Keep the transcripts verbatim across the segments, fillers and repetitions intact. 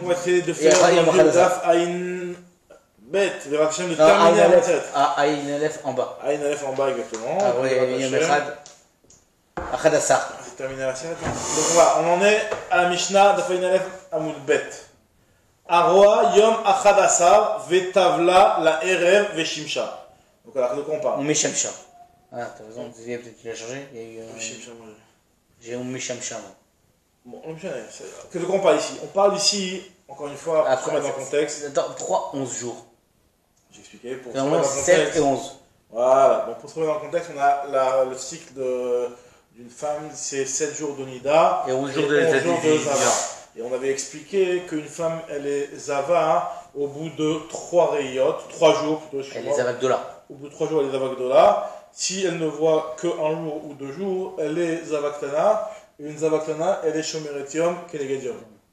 va essayer de Et faire après, il y a le Mohamed Daf Aïn Bet, vers Hachem de Non, terminer Aïn la Aleph. recette. Ah, Aïn Aleph en bas. Aïn Aleph en bas exactement. Ah Et puis, ouais, Hachem. Yom Echad. Achad Assar. C'est terminé la recette. Donc voilà, on en est à la Mishnah Daf Aïn Aleph Amoud Bet. Aroa Yom Achad Asar Vetavla la Erev Veshimsha. Donc alors de quoi on parle? Oumi Shamsha. Ah, t'as raison, peut-être que tu l'as changé. Il y a eu. euh, Veshimsha, moi. J'ai Oumi Shamsha. moi. Bon, on que de quoi on parle ici? On parle ici, encore une fois, pour se Après, mettre dans le contexte. Attends, pourquoi onze jours? J'ai expliqué. Pour se C'est mettre vraiment dans le sept contexte. et onze. Voilà, donc pour se mettre dans le contexte, on a la, le cycle de- d'une femme, c'est sept jours de Nida Et onze jours de onze Zava. jours de Zava. Et on avait expliqué qu'une femme, elle est Zava au bout de trois rayot, trois jours plutôt. Elle les Avakdola. Au bout de trois jours, elle est Zavakdola. Si elle ne voit qu'un jour ou deux jours, elle est Zavaktana. Et une Zavaktana, elle est Shomeretium Kenegedium.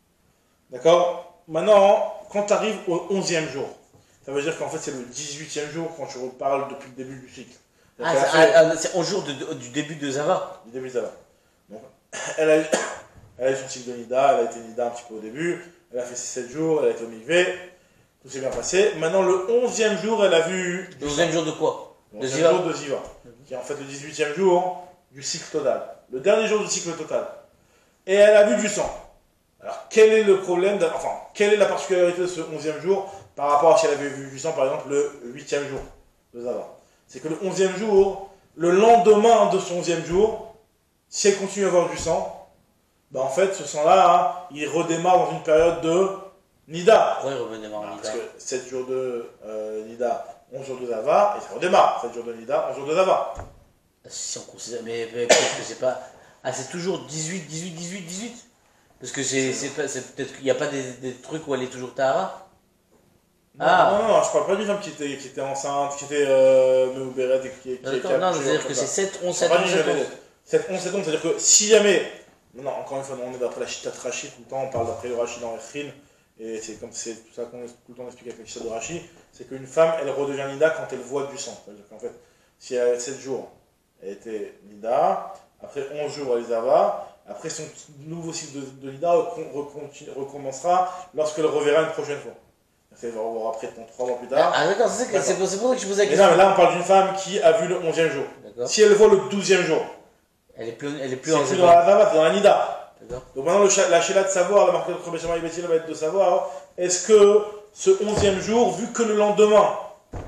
D'accord? Maintenant, quand tu arrives au onzième jour, ça veut dire qu'en fait c'est le dix-huitième jour quand je reparle depuis le début du cycle. Donc, Ah, elle a c'est fait- ah, ah, c'est onze jours de- de- du début de Zava. du début Zava. Donc, elle a, eu, elle a eu son cycle de Nida, elle a été Nida un petit peu au début, elle a fait ses sept jours, elle a été au Mikvé, tout s'est bien passé. Maintenant le onzième jour, elle a vu Le onzième jour de quoi? le De onzième Ziva. jour de Ziva, qui est en fait le dix-huitième jour du cycle total, le dernier jour du cycle total. Et elle a vu du sang. Alors quel est le problème, de- enfin, quelle est la particularité de ce onzième jour par rapport à si elle avait vu du sang par exemple le huitième jour de Zava? C'est que le onzième jour, le lendemain de son onzième jour, si elle continue à avoir du sang, bah en fait ce sang-là, hein, il redémarre dans une période de Nida. Pourquoi il revenait en Alors, Nida? parce que sept jours de euh, Nida, onze jours de Zava, et ça redémarre. sept jours de Nida, onze jours de Zava. Si on considère. Mais mais peut-être que c'est pas. Ah, c'est toujours dix-huit, dix-huit, dix-huit, dix-huit? Parce que c'est c'est pas- c'est peut-être qu'il n'y a pas des, des trucs où elle est toujours Tahara? Non, Ah. non, non, non, je parle pas d'une femme qui était, qui était enceinte, qui était euh, Meuberet et qui, qui, qui D'accord, a non, accouché, c'est-à-dire comme que ça. c'est sept, onze, Je sept, parle pas onze, d'une sept, onze. Meuberet. sept, onze, sept, onze, c'est-à-dire que si jamais. Non, non, encore une fois, on est d'après la Chita de Rashi tout le temps, on parle d'après le Rashi dans Echin, et c'est comme c'est tout ça qu'on est tout le temps expliqué avec la Chita de Rashi, c'est qu'une femme, elle redevient Nida quand elle voit du sang. C'est-à-dire qu'en fait, si elle avait sept jours, elle était Nida, après onze jours, elle est Zava, après son nouveau cycle de, de Nida recon- reconti- recommencera lorsqu'elle reverra une prochaine fois. Elle va revoir après trois mois plus tard. Ah, d'accord, c'est ça que- c'est pour c'est pour ça que je posais la Mais question. non, mais là on parle d'une femme qui a vu le onzième jour. D'accord. Si elle voit le douzième jour, Elle est plus, elle est plus c'est en plus Zava. dans la Zava, c'est dans la Nida. D'accord. Donc maintenant, le cha- la Sheila de savoir, la marque de Rabbi Shammai Betil va être de savoir, est-ce que ce onzième jour, vu que le lendemain,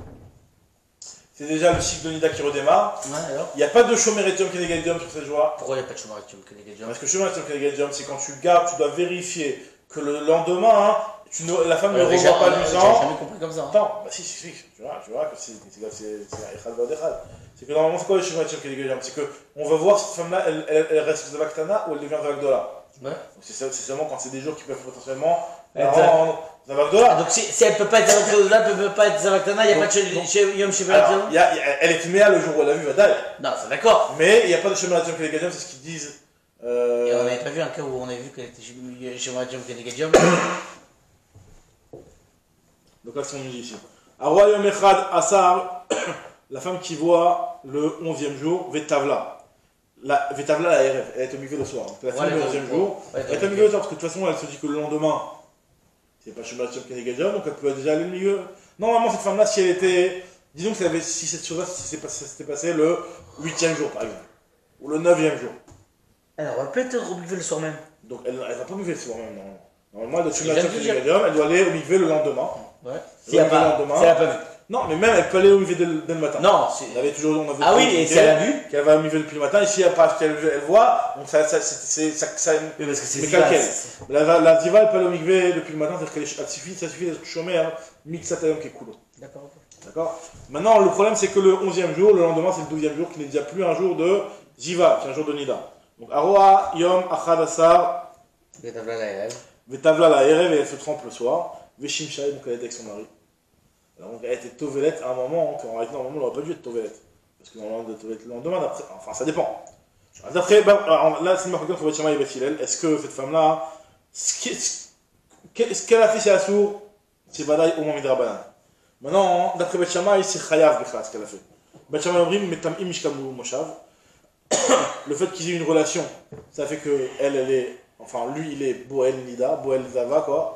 c'est déjà le cycle de Nida qui redémarre, Ouais, alors il n'y a pas de Shomeretium Kenegadium sur cette jour-là. pourquoi il n'y a pas de Shomaratium que les Gadjams? Parce que Shomeretium Kenegadium, c'est quand tu gardes, tu dois vérifier que le lendemain, hein, tu ne- la femme ne Ouais, j'ai revoit pas du j'ai sang. jamais compris comme ça. hein. Attends, bah si, si, si, tu vois, tu vois que c'est c'est- c'est- c'est un Echad Vod Echad. C'est que normalement, c'est quoi le Shomeretium Kenegadium? C'est qu'on va voir si cette femme-là, elle, elle, elle reste Zavaktana ou elle devient Zavakdola. Ouais. Donc c'est seul- c'est seulement quand c'est des jours qui peuvent potentiellement la Être- rendre Ah, Zavakdola. donc si, si elle peut pas être Zavakdola, elle peut pas être Zavaktana, il n'y a Donc- pas de donc- chez- chez Yom Alors, Shivaratium? il y a- il y a- elle est Tméa le jour où elle a vu Vadaï, Non, c'est d'accord. mais il n'y a pas de Shomeretium Kenegadium, c'est ce qu'ils disent. Euh, Et on n'avait pas vu un cas où on avait vu qu'elle était chez Shomaratium que les Gadjams? Donc là, c'est ce qu'on nous dit ici. Arwa Yom Echad Asar, la femme qui voit le onzième jour, Vetavla. La, Vetavla, la R F, elle est au milieu le soir. Donc la femme Ouais, le ouais, onzième ouais. jour, Ouais, elle est au milieu le soir, parce que de toute façon, elle se dit que le lendemain, c'est pas Shomeretium Kenegadium, donc elle peut déjà aller au milieu. Normalement, cette femme-là, si elle était. Disons que ça avait- si cette chose-là s'était passé, s'était passé le huitième jour, par exemple, ou le neuvième jour. Alors, on va peut-être rebliver le soir même. Donc elle ne va pas mouver le soir même, normalement. Normalement, elle doit Et Shomeretium j'aime bien. Kenegadium, elle doit aller au mikvé le lendemain. Ouais. Si Si elle elle n'a a pas, le lendemain. si elle a pas vu. Non, mais même elle peut aller au mikvé dès, le dès le matin. Non, c'est. On avait toujours, on avait Ah oui, toujours et expliqué si elle a vu? qu'elle va au mikvé depuis le matin, et si elle passe, qu'elle elle voit, donc ça, ça, c'est, c'est, ça, ça, Oui, parce que c'est mais Ziva, calquel. c'est- La, la, la diva, elle peut aller au mikvé depuis le matin, c'est-à-dire qu'elle est- elle suffit, ça suffit d'être chômé, hein, mixatayom qui est cool. D'accord, ok. D'accord. Maintenant, le problème, c'est que le onzième jour, le lendemain, c'est le douzième jour, qui n'est déjà plus un jour de Ziva, qui est un jour de Nida. Donc, Aroa, Yom, Achad, Asar, Et t'as là, là, là. Vetavla, la Erev, et elle se trempe le soir. Veshim Shai, donc elle était avec son mari. Alors, donc, elle était Tovelette à un moment, qu'en réalité, normalement, elle n'aurait pas dû être Tovelette. Parce que normalement, elle doit être le lendemain d'après. Enfin, ça dépend. D'après, bah, alors, là, c'est une marque de Rabbi Shammai Beth Hillel. Est-ce que cette femme-là, ce qui- ce ce qu'elle a fait, c'est Assour, c'est Badaï au moment Midrabanan. Maintenant, d'après Beth Shammai, c'est Chayav Bechla, ce qu'elle a fait. Beth Shammai Obrim, Metam Im Mishkamu Moshav. Le fait qu'ils aient une relation, ça fait que elle, elle est. Enfin, lui, il est Boel Nida, Boel Zava, quoi.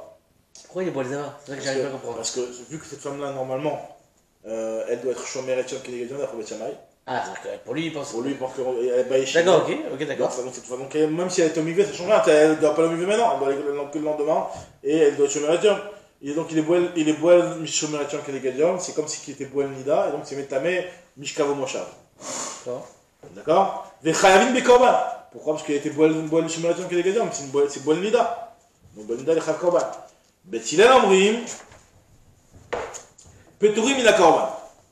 Pourquoi il boit les avars? C'est ça que j'arrive pas à comprendre. Parce que vu que cette femme-là, normalement, euh, elle doit être chômée et tcham Kenegadion d'après Beth Shammai. Ah, c'est-à-dire que pour lui, il pense. Pour lui, il pense qu'elle est baïchine. D'accord, ok, ok, d'accord. Donc, cette fois, donc, même si elle est au mivé, ça change rien. Elle ne doit pas le mivé maintenant, elle doit aller que le lendemain et elle doit être chômée et tcham. Et donc il est boel, il est boel mishomé et tcham Kenegadion, c'est comme si il était boel nida, et donc c'est metame mishkavo moshav. D'accord. D'accord. Vechayavin bekorban. Pourquoi? Parce qu'il a été boel mishomé et tcham Kenegadion, c'est boel nida. Donc boel nida, il chayav korban. Bet Hillel omrim, peturim ila korban.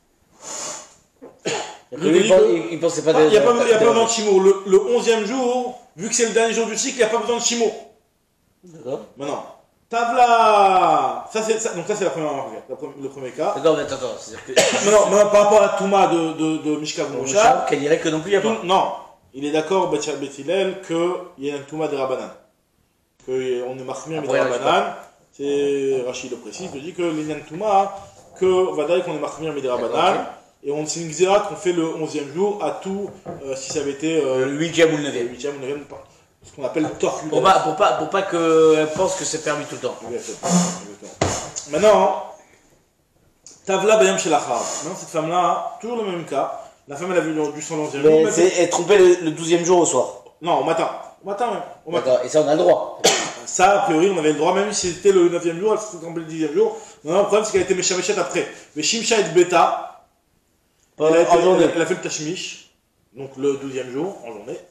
Lui, il, pense, il, il pensait pas de. Il n'y a pas besoin de chimo. Le, le onzième jour, vu que c'est le dernier jour du cycle, il n'y a pas besoin de chimo. D'accord. Maintenant, Tavla. Ça, c'est, ça, donc, ça, c'est la première marque, le premier cas. D'accord, mais attends, attends. C'est-à-dire que. Maintenant, maintenant, par rapport à Touma de, de, de Mishkav Moshav, qu'elle dirait que non plus il n'y a pas. Non, il est d'accord, Bet Hillel, qu'il y a un Touma de Rabanan. Qu'on est Mahmir de Rabanan. C'est Rachid le précise, il dit que l'Inyan Touma, que Vadaï, qu'on est Mahmir de Rabanan. Et on c'est une xéra qu'on fait le onzième jour à tout, euh, si ça avait été euh, le huitième ou le neuvième. Le huitième ou le neuvième, ce qu'on appelle torque. Pour pas, pour pas, pour pas qu'elle pense que c'est permis tout le temps. Exactement. Maintenant, Tavla Bayam Shelachar. Maintenant, cette femme-là, toujours le même cas. La femme, elle a vu du sang le onzième jour. Mais c'est elle trompait le, le douzième jour au soir. Non, au matin. Au matin, même. Au matin. D'accord, et ça, on a le droit. Ça, a priori, on avait le droit, même si c'était le neuvième jour, elle s'était trompée le dixième jour. Non, le problème, c'est qu'elle a été Meshameshet après. Mais Shimsha et Beta. Elle a, été, elle, a, elle a fait le tashmish, donc le douzième jour, en journée.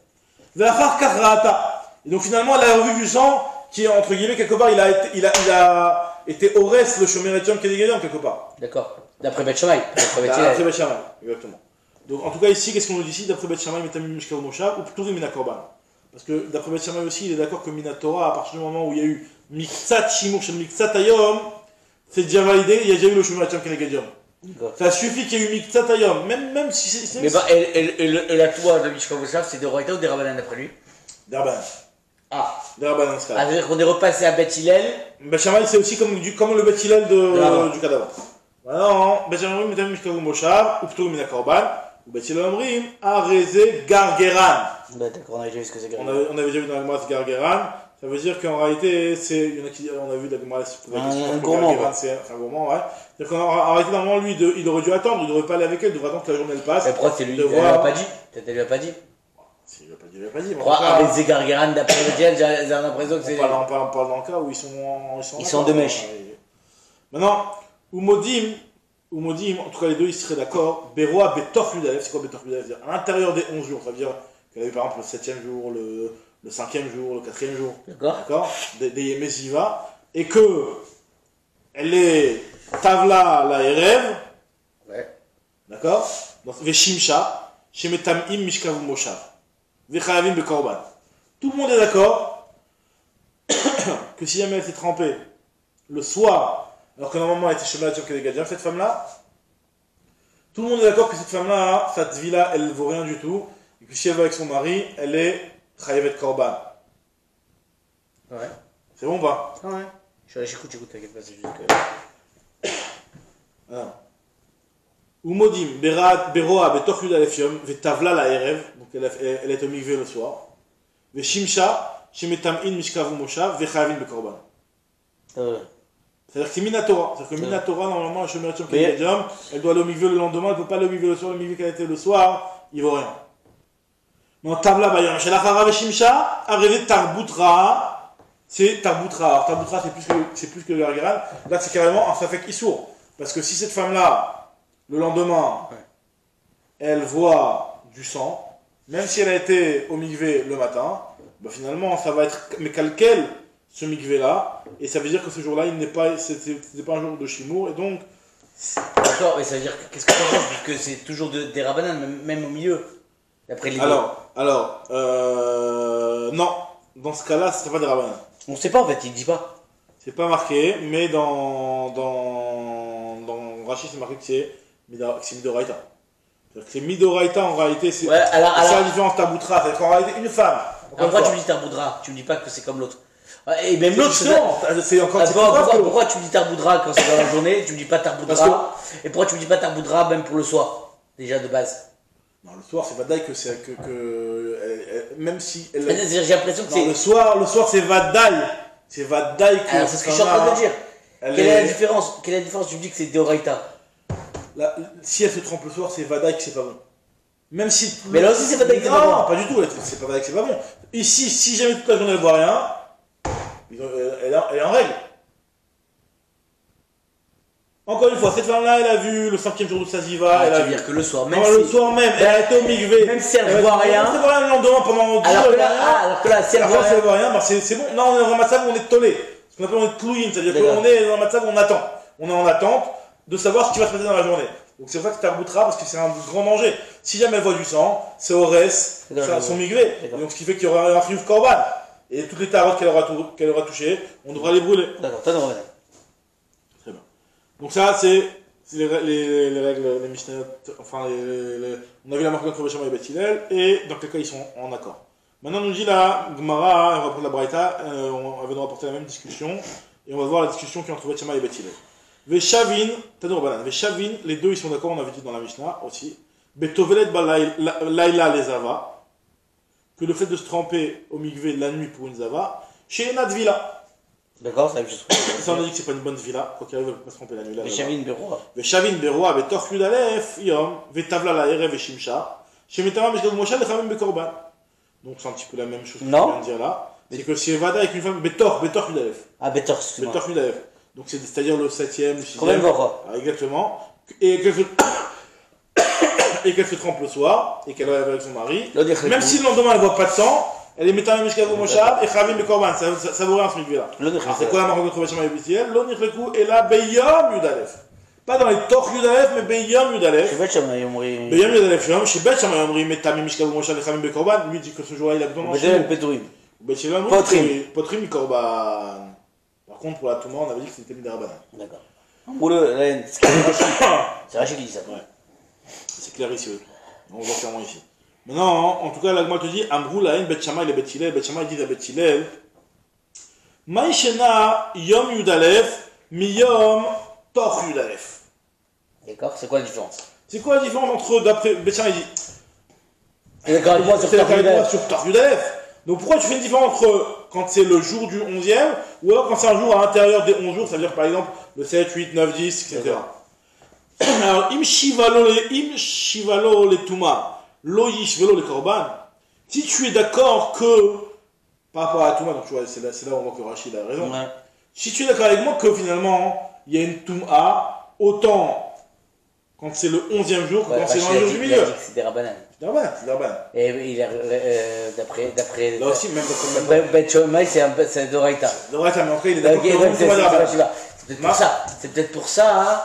Et donc finalement, elle a revu du sang qui est, entre guillemets, quelque part, il a été, il a, il a été Ores, le Shomer Etiam Kenegadion, quelque part. D'accord. D'après Beth Shammai. D'après Beth Shammai, exactement. Donc en tout cas, ici, qu'est-ce qu'on nous dit ici? D'après Beth Shammai, Metamim Mishkav Moshav, ou plutôt Mina Korban. Parce que d'après Beth Shammai aussi, il est d'accord que Mina Torah, à partir du moment où il y a eu Miktsat Shimur Shel Miktsat Ayom, c'est déjà validé, il y a déjà eu le Shomer Etiam Kenegadion. Ça suffit qu'il y ait eu Miktsatayom, même, même si c'est. Mais bah, et, et, et, et la toi de Mishkav Moshav, c'est des Roïta ou des Rabbanan d'après lui? Des Rabbanan. Ah. Des Rabbanan, c'est ça. Ah, c'est-à-dire qu'on est repassé à Beth Hillel. Beth Shammai, c'est aussi comme, du, comme le Beth Hillel de, du cadavre. Non, Beth Shammai, Metam Mishkav Moshav, ou plutôt Mina Korban, ou Beth Hillel Omrim, Areze Gargeran. Bah, d'accord, on avait déjà vu ce que c'est Gargeran. On avait, on avait déjà vu dans la Gemara Gargeran. Ça veut dire qu'en réalité, c'est. Il y en a qui. On a vu dans la Gemara. Un gourmand. C'est un gourmand, ouais. C'est-à-dire qu'en réalité, normalement, lui, de, il aurait dû attendre, il ne devrait pas aller avec elle, il devrait attendre que la journée elle passe. Mais pourquoi c'est lui? Elle lui voir... a pas dit? Peut-être elle lui a pas dit. Si, il lui a pas dit, il lui a pas dit. Pourquoi Areze Gargeran d'après Betiel, j'ai l'impression que c'est. On parle, on, parle, on parle dans le cas où ils sont en. Ils sont, ils sont de mèche. Maintenant, Umodim. Umodim, en tout cas les deux, ils seraient d'accord. Beroa Betor Yudalef, c'est quoi Betor Yudalef? C'est-à-dire à l'intérieur des onze jours, ça veut dire qu'elle avait par exemple le septième jour, le. le cinquième jour, le quatrième jour, d'accord, des, des Yemeziva, et que elle est Tavla la Erev, ouais, d'accord, donc Veshimsha, Shemetamim Mishkav Moshav, Vechayavim Bekorban. Tout le monde est d'accord que si jamais elle s'est trempée le soir, alors que normalement elle était chez Malatia Kenegadion, cette femme-là, tout le monde est d'accord que cette femme-là, cette vie-là, elle ne vaut rien du tout, et que si elle va avec son mari, elle est Chayavet Korban. Ouais. C'est bon ou pas? Ouais. J'écoute, j'écoute, t'inquiète pas, c'est juste que. Alors. Umodim, Beroa, Betoch Yudalefium, Vetavla la Erev, donc elle, elle, elle est au mikvé le soir. Veshimsha, Shemetam'in Mishkavu Moshav, Vechavin Bekorban. C'est-à-dire que c'est Minatora. C'est-à-dire que Minatora, normalement, la Shomer Etiam Kenegadion, elle doit aller au mikvé le lendemain, elle ne peut pas aller au mikvé le soir, le mikvé qu'elle a été le soir, il ne vaut rien. Non, Tavla Bayam, Shelachara Veshimsha, arrivé Tarboutra, c'est Tarboutra. Alors Tarboutra, c'est plus que, c'est plus que le Gargeran. Là, c'est carrément un Safek Issour. Parce que si cette femme-là, le lendemain, ouais, elle voit du sang, même si elle a été au mikvé le matin, bah finalement, ça va être Mekalkel, ce mikvé-là, et ça veut dire que ce jour-là, il n'est pas, c'était pas un jour de Shimour, et donc. D'accord, mais ça veut dire, qu'est-ce que ça change, puisque c'est toujours de, des Rabbanan, même, même au milieu. D'après les alors, alors, euh, non, dans ce cas-là, ce serait pas des Rabbanan. On sait pas en fait, il dit pas. C'est pas marqué, mais dans, dans, dans Rachid, c'est marqué que c'est Midoraita. C'est-à-dire que c'est Midoraita en réalité, c'est ouais, alors, alors... la différence Taboutra. C'est-à-dire qu'en réalité, une femme. Alors, pourquoi tu me dis Tarboudra? Tu me dis pas que c'est comme l'autre. Et même l'autre, c'est encore. Ah, pourquoi, pourquoi, pourquoi tu me dis Tarboudra quand c'est dans la journée? Tu me dis pas Tarboudra. Que... Et pourquoi tu me dis pas Tarboudra même pour le soir? Déjà de base. Non, le soir, c'est Vadaï que c'est que, que elle, elle, même si elle. J'ai l'impression que c'est. Le soir, le soir, c'est Vadaï c'est Vadaï que. Alors c'est ce que je suis en train de dire. Elle Quelle est la est- différence Quelle est la différence? Tu me dis que c'est Deoraita. la- Si elle se trompe le soir, c'est Vadaï que c'est pas bon. Même si. Mais là aussi, c'est Vadaï que c'est pas Non, bon. pas du tout, elle- c'est pas Vadaï que c'est pas bon. Ici, si jamais toute la journée elle voit rien, ils ont- elle est- elle est en règle. Encore une fois, cette femme-là, elle a vu le cinquième jour de sa ziva, Ah, elle tu a veux vu. dire que le soir, même Non, si... le soir même, elle a été au mikvé. Même si elle va- voit rien. Elle voit rien le lendemain pendant dix Alors jours, que là, elle voit rien. ah, alors que là, si elle Après, voit si elle rien... voit rien, bah c'est c'est bon. Là, on est dans un match où on est tollé. Ce qu'on appelle on est tlouine, c'est-à-dire D'accord. qu'on est dans un match où on attend. On est en attente de savoir ce qui va se passer dans la journée. Donc c'est pour ça que tu arboutras parce que c'est un grand danger. Si jamais elle voit du sang, c'est au res, D'accord, c'est à je son vois. migré. D'accord. Donc ce qui fait qu'il y aura un chiyuv korban. Et toutes les tarots qu'elle aura, tou- qu'elle aura touchées, on devra les brûler. D'accord, t'as raison. Très bien. Donc ça, c'est c'est les, rè- les, les règles, les Mishnayot, enfin, les, les- les- on a vu la marque entre Béchama et Beth Hillel, et dans quel cas ils sont en accord. Maintenant, nous dit la Gemara, on va prendre la Braïta, euh, on va nous rapporter la même discussion, et on va voir la discussion qui est entre Beth Shammai et Beth Hillel. Veshavin, Tanour Banan, Veshavin, les deux ils sont d'accord, on avait dit dans la Mishnah aussi. Betovelet ba laila les Zava, que le fait de se tremper au mikvé la nuit pour une Zava, chez Enad Villa. D'accord, c'est la même chose. Ça, on a dit que c'est pas une bonne villa, quoi qu'il arrive, elle peut pas se tromper la nuit là. Mais là-bas. Chavine Beroua. ושבין ברוע בתוך י"א יום וטבלה לערב ושמשה שמטרה משגב משה לחמים בקורבן. Donc c'est un petit peu la même chose que Non. je viens de dire là. C'est que si Vada avec une femme, Betor, Betor Yudalef. Ah, Betor, excuse-moi. Betor Yudalef. Donc c'est- c'est-à-dire le septième, le Combien de sixième. Beroua? Ah, exactement. Et qu'elle se... et qu'elle se trempe le soir, et qu'elle va avec son mari. Là, dire Même le si le lendemain elle voit pas de sang, elle est mettant Mishkav Moshab et Chavim Bekorban. Ça, ça, ça vaut rien ce milieu là. Là, dire Alors c'est quoi la marque de Trovachama et Bitiel? L'onirlekou et la Beyam Yudalef. Pas dans les Tor Yudalef, mais Beyam Je Yudalef. sais pas, tu m'as dit. Beyam Yudalef, chez Bet Shama Yomri, Metami Mishkav Moshab et Chavim Bekorban. Lui dit que ce jour-là il a besoin d'un Bedel chou. Petourim. Betchelam, Potrim. Potrim Korban. Par contre, pour la Touma, on avait dit que c'était Midarabanan. D'accord. Boulot, là, c'est c'est Rachid qui dit ça. Ouais. C'est clair ici, oui. On voit clairement ici. Maintenant, en tout cas, l'Agma te dit Amrou Laïn, Bet Shammai et Bet Hillel. Bet Shammai dit à Bet Hillel Maïshena Yom Yudalef, Miyom Tor Yudalef. D'accord, c'est quoi la différence? C'est quoi la différence entre, d'après Bet Shammai dit Et d'accord avec moi sur C'est d'accord avec moi Tortuga. sur Tor Yudalef. Donc pourquoi tu fais une différence entre quand c'est le jour du onzième ou alors quand c'est un jour à l'intérieur des onze jours, ça veut dire par exemple le sept, huit, neuf, dix, et cetera. Alors, im shivalo le im shivalo le tuma, lo yishvelo le korban. Si tu es d'accord que par rapport à la tuma, donc tu vois, c'est là, c'est là où on voit que Rachid a raison. Ouais. Si tu es d'accord avec moi que finalement il y a une tuma autant quand c'est le onzième jour que Ouais, quand c'est dans Rachid le a jour dit- du il a milieu. dit que c'était Rabbanan. C'est normal, c'est normal. Et il a, euh, d'après, d'après, Là aussi, même quand d'après Bet Shammai, c'est un, c'est un Doraita. c'est vrai, mais après il est Ok, d'accord que donc le c'est tuma c'est- de Rabban. c'est pas- c'est peut-être Non. pour ça. C'est peut-être pour ça, hein.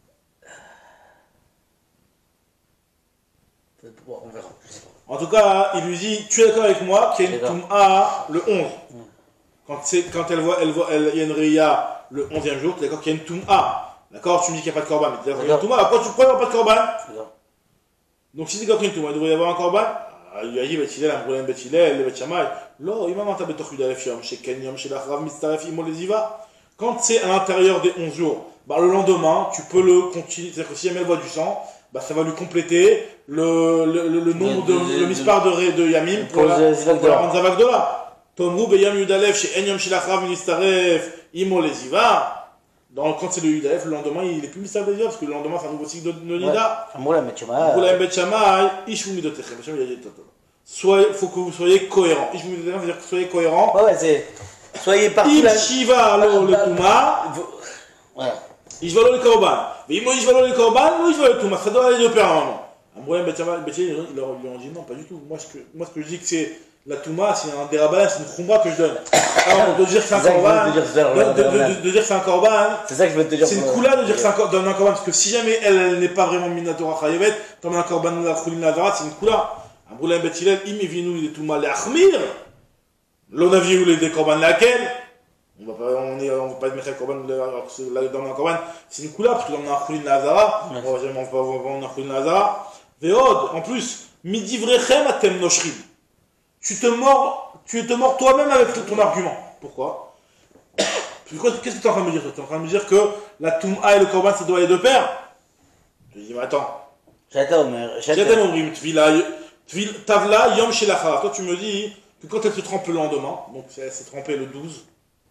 Peut-être pour- On verra. Je sais pas. En tout cas, il lui dit, tu es d'accord avec moi qu'il y a une D'accord. Toum'a le onze. Quand, c'est, quand elle voit, elle voit, elle, il y a une Réa le onzième jour, tu es d'accord qu'il y a une Toum'a. D'accord, tu me dis qu'il n'y a pas de Korban, mais tu es d'accord qu'il y a une Toum'a. Pourquoi tu pourquoi il n'y a pas de Korban? D'accord. Donc si tu es d'accord qu'il y a une Toum'a, il devrait y avoir un Korban. Ah, il lui a dit, Bet Hillel, un problème Bet Hillel, le Bet Shammai. Lo, il m'a menté Betor Yudalef Yom, chez Ken Yom, chez l'Achrav, Mitzaref, Imo les Iva. Quand c'est à l'intérieur des onze jours, bah, le lendemain, tu peux le continuer. C'est-à-dire que si jamais elle voit du sang, bah, ça va lui compléter le, le, le, le nombre de, De- de- le de- mispar de, ré- de Yamim pour Pour la, le Zivak pour la Dora. rendre Zavak Dora. Tomrou beyam Yudalef chez Enyam chez l'Achrav, Mitzaref, Imo les Iva. Dans, quand c'est le Yudalef, le lendemain, il est plus Mitzaref des Iva, parce que le lendemain, c'est un nouveau cycle de, de Nida. Un mot là, mais tu m'as. Pour la Bet Shammai, Ishvu Midotechem. Bet Shammai, il a dit, toto. Soyez, faut que vous soyez cohérents. Ishvu Midotechem veut dire que soyez cohérents. Ouais, ouais, c'est. Soyez partout Im là. Shiva alo le Touma, Voilà. Ishvalo le Korban. Mais Imo Ishvalo le Korban, ou Ishvalo le Touma. Ça doit aller de pair normalement. Un problème, Bet Shammai, Bet Shammai, ils leur ils leur ont dit non, pas du tout. Moi, ce que, moi, ce que je dis que c'est la Touma, c'est un dérabalin, c'est une khumba que je donne. Alors, de dire que c'est un C'est ça que je Korban, voulais te dire tout à l'heure, de, de, Korban. de, de dire que c'est un Korban, C'est ça que je veux te dire. c'est une pour- coula de dire que c'est un Korban, donne un Korban, parce que si jamais elle, elle n'est pas vraiment Minatora Chayevet, comme un Korban de la Khulin Nazara, c'est une coula. Un problème, Bet Hillel, im evinu il est Touma le Achmir. L'on a vu où les Korban laquelle. On va pas, on est, on va pas mettre le Korban alors que c'est là dans un Korban, c'est une coula, parce que dans un Khulin Nazara, Ouais. on va jamais, on va vendre un Khulin Nazara. Veod, en plus, midivrechem atem noshrim. Tu te mords, tu te mords toi-même avec ton argument. Pourquoi? Pourquoi- Qu'est-ce que tu es en train de me dire? Tu es en train de me dire que la Toum'a et le Korban, ça doit aller de pair? Je dis, mais attends. J'attends, mais. J'attends J'attends. mon brim, tvila, tvil- tavla, yom shelachar. Toi, tu me dis que quand elle se trempe le lendemain, donc elle s'est trempée le douze,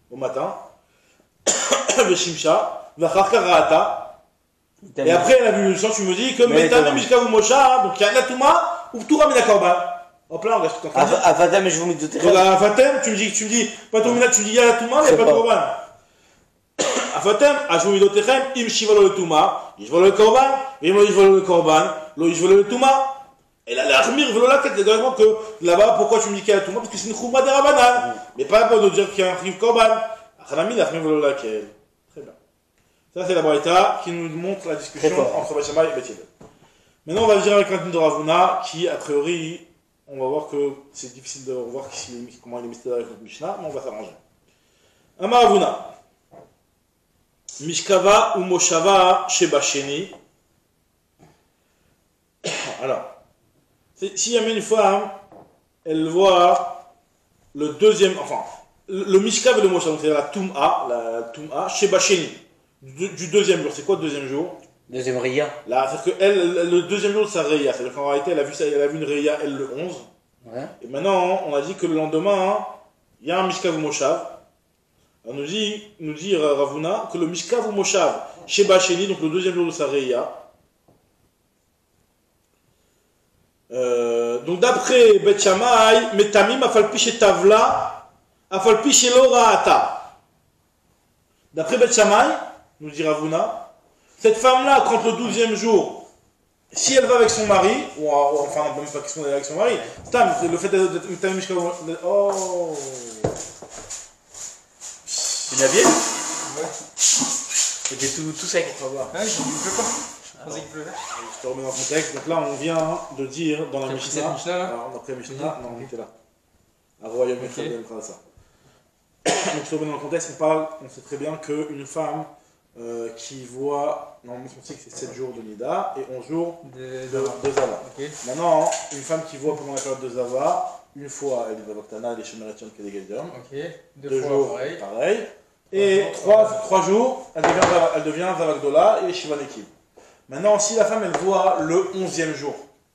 au matin. Veshimcha, Vacharka Raata. Et après, elle a vu le sang, tu me dis que Metame Mishkav Mosha, donc il y a Natuma ou Toura Mina Korban. Hop là, on reste tout en train. Avatem, je vous mets de terrain. Donc à Fatem, tu me dis, tu me dis, pas ton minat, tu me dis, il y a la Touma, il n'y a pas de Korban. À Fatem, à jouer d'Otechem, im Shivalo le Touma, il vole le Korban, il vole le Korban, il vole le Touma. Et là, la Khmir veut la tête, également que là-bas, pourquoi tu me dis qu'il y a la Touma? Parce que c'est une Khouma de Rabanan. Mais pas de dire qu'il y a un Khiv Korban. Khanami, la Khmir veut la Très bien. Ça, c'est la Braïta qui nous montre la discussion entre Beth Shammai et Beth Hillel. Maintenant, on va dire avec un de Ravuna qui, a priori, on va voir que c'est difficile de voir comment il est mis avec notre Mishnah, mais on va s'arranger. Amar Ravuna. Mishkava ou Moshava Sheba Sheni. Alors, si jamais une femme, elle voit le deuxième, enfin, le Mishkav et le Moshava, c'est-à-dire la Tum'a, la Tum'a, Sheba Sheni, du, du deuxième jour. C'est quoi le deuxième jour? Deuxième Ria. Là, c'est-à-dire qu'elle, le deuxième jour de sa Reya, c'est-à-dire qu'en réalité, elle a vu, ça, elle a vu une Reya, elle, le onze. Ouais. Et maintenant, on a dit que le lendemain, il y a un Mishkav ou Moshav. On nous dit, nous dit Ravuna que le Mishkav ou Moshav, Sheba Sheni, donc le deuxième jour de sa Reya. Euh, donc d'après Beth Shammai, Metamim afalpi chez Tavla, afalpi chez Loraata. D'après Beth Shammai, nous dit Ravuna, cette femme-là, quand le douzième jour, si elle va avec son mari, ou, ou enfin, même pas question d'aller avec son mari, c'est le fait d'être Metamim Mishkav. Oh! Une avienne? Ouais. C'était tout, tout sec. On va voir. Ah, il pleut pas. Je pensais qu'il pleuvait. Je te remets dans le contexte. Donc là, on vient de dire dans la Mishnah. Mishnah là Alors, on a pris la Mishnah. Non, on était là. À Royaume et très bien, ça. Donc, je te remets dans le contexte. On parle, on sait très bien qu'une femme euh, qui voit, normalement, on sait que c'est sept jours de Nida et onze jours de, de, de Zava. Okay. Maintenant, une femme qui voit pendant la période de Zava, une fois elle est Vavaktana, les Shemeratium qui est des Gadium. Okay. Deux, Deux fois jours, pareil. pareil. Et trois, trois jours, elle devient, elle devient Zavakdola et Shivanekim. Maintenant, si la femme elle voit le onzième jour,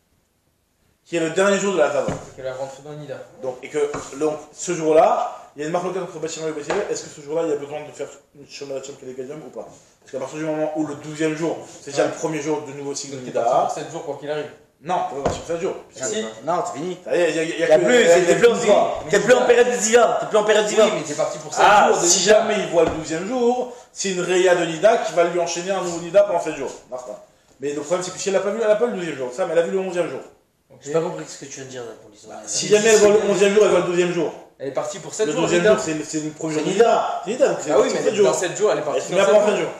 qui est le dernier jour de la Zava, qu'elle a rentré dans Nida. Donc, et que donc, ce jour-là, il y a une marque locale entre Beth Shammai et Beth Hillel. Est-ce que ce jour-là, il y a besoin de faire une Shemeratium qui est des Gadium ou pas? Parce qu'à partir du moment où le douzième jour, c'est déjà le premier jour du nouveau cycle de Nida. sept jours quoi qu'il arrive. Non, pas sur sept jours. Si. Non, c'est fini. Il y a, y a, y a, y a plus, t'es plus, t'es plus en période de Ziva. T'es plus en période de Ziva. Oui, mais t'es parti pour sept ah, jours. De si Nida. jamais il voit le douzième jour, c'est une Reya de Nida qui va lui enchaîner un nouveau Nida pendant sept jours. Martin. Mais le problème, c'est que si elle n'a pas vu, elle n'a pas le douzième jour. Ça, mais elle a vu le onzième jour. Okay. J'ai pas compris ce que tu viens de dire dans ton histoire. Bah, si jamais elle voit le onzième jour, elle voit le douzième jour. Elle est partie pour sept le jours. Le douzième jour, c'est le premier jour de Nida. C'est Nida, donc c'est ah oui, mais dans sept jours, elle est partie. Elle se met à pendant sept jours.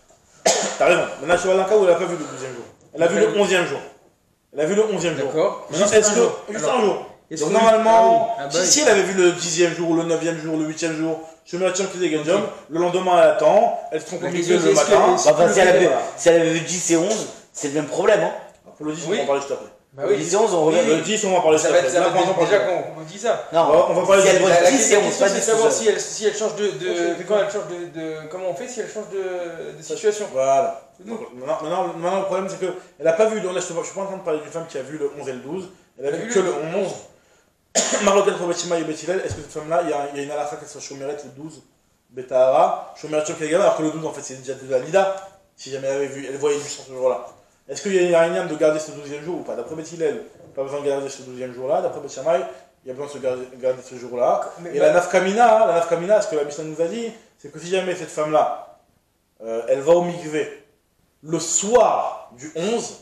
T'as raison. Maintenant, je suis dans un cas où elle n'a pas vu le douzième jour. Elle a vu le onzième jour. Elle a vu le onzième jour. D'accord. Juste est-ce que. Juste un jour. Donc normalement, ah oui. ah bah si, si elle avait vu le dixième jour, le neuvième jour, le huitième jour, je me retiens que des Gadium, le lendemain elle attend, elle se trompe au milieu le matin. Enfin, si elle avait, si elle avait vu dix et onze, c'est le même problème. Hein. Pour le dix, oui. On va en parler juste après. Bah oui, dix et onze, on revient. Le dix, on va en parler juste après. Ça va être déjà qu'on dit ça. Non, on va parler si elle voit dix et onze, pas de savoir si elle, si elle change de, de quand elle change de, de, comment on fait si elle change de, de situation. Voilà. Maintenant, maintenant, maintenant, le problème c'est qu'elle n'a pas vu, là, je ne suis pas en train de parler d'une femme qui a vu le onze et le douze, elle a vu que le onze. Marocaine pour Beth Shammai et Beth Hillel, est-ce que cette femme-là, il y, y a une halakha qu'elle soit Shomeret le douze, Betahara, Shomeret Chokegama, alors que le douze en fait c'est déjà de la Nida, si jamais elle avait vu, elle voyait du sang ce jour-là. Est-ce qu'il y a un lien de garder ce douzième jour ou pas? D'après Beth Hillel, pas besoin de garder ce douzième jour-là, d'après Beth Shammai, il y a besoin de se garder, garder ce jour-là. Et bah, la Nafkamina, la Nafkamina, ce que la Mishnah nous a dit, c'est que si jamais cette femme-là, euh, elle va au mikvé le soir du onze.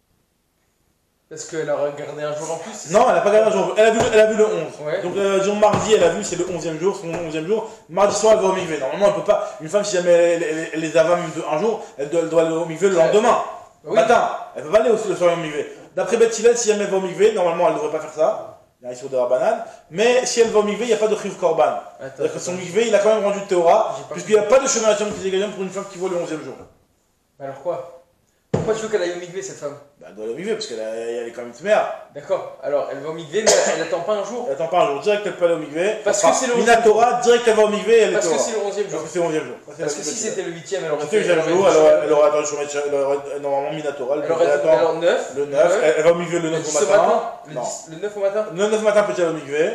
Parce qu'elle a regardé un jour en plus. Non, elle n'a pas regardé un jour. Elle a vu, elle a vu le onze. Ouais. Donc, euh, disons mardi, elle a vu, c'est le onzième jour, son onzième jour. Mardi soir, elle va au mikvé. Normalement, elle peut pas. Une femme, si jamais elle, elle, elle les a même de un jour, elle doit, elle doit aller au mikvé le lendemain. Oui. Matin. Elle peut pas aller au, le soir au mikvé. D'après Beth Hillel, si jamais elle va au mikvé, normalement, elle ne devrait pas faire ça. Il y a un issue de Rabbanan. Mais si elle va au mikvé, il n'y a pas de Chiv Korban. C'est-à-dire que son mikvé, il a quand même rendu Théora, puisqu'il n'y a pas de chemin qui est pour une femme qui voit le onzième jour. Alors quoi? Pourquoi tu veux qu'elle aille au mikvé cette femme? Bah, elle doit aller au mikvé parce qu'elle elle est quand même mère. D'accord, alors elle va au mikvé mais elle attend pas un jour. Elle attend pas un jour, direct elle peut aller au mikvé. Parce que c'est le onzième jour. direct elle va au mikvé et elle est Parce que c'est le onzième jour. Parce que c'est le onzième jour. Parce que si c'était le huitième, elle aurait fait. C'était le huitième jour, elle aurait attendu elle aurait normalement Minatora. Elle aurait attendu le neuf. Le neuf, elle va au mikvé le neuf au matin. Le neuf au matin. Le neuf au matin peut-être aller au mikvé.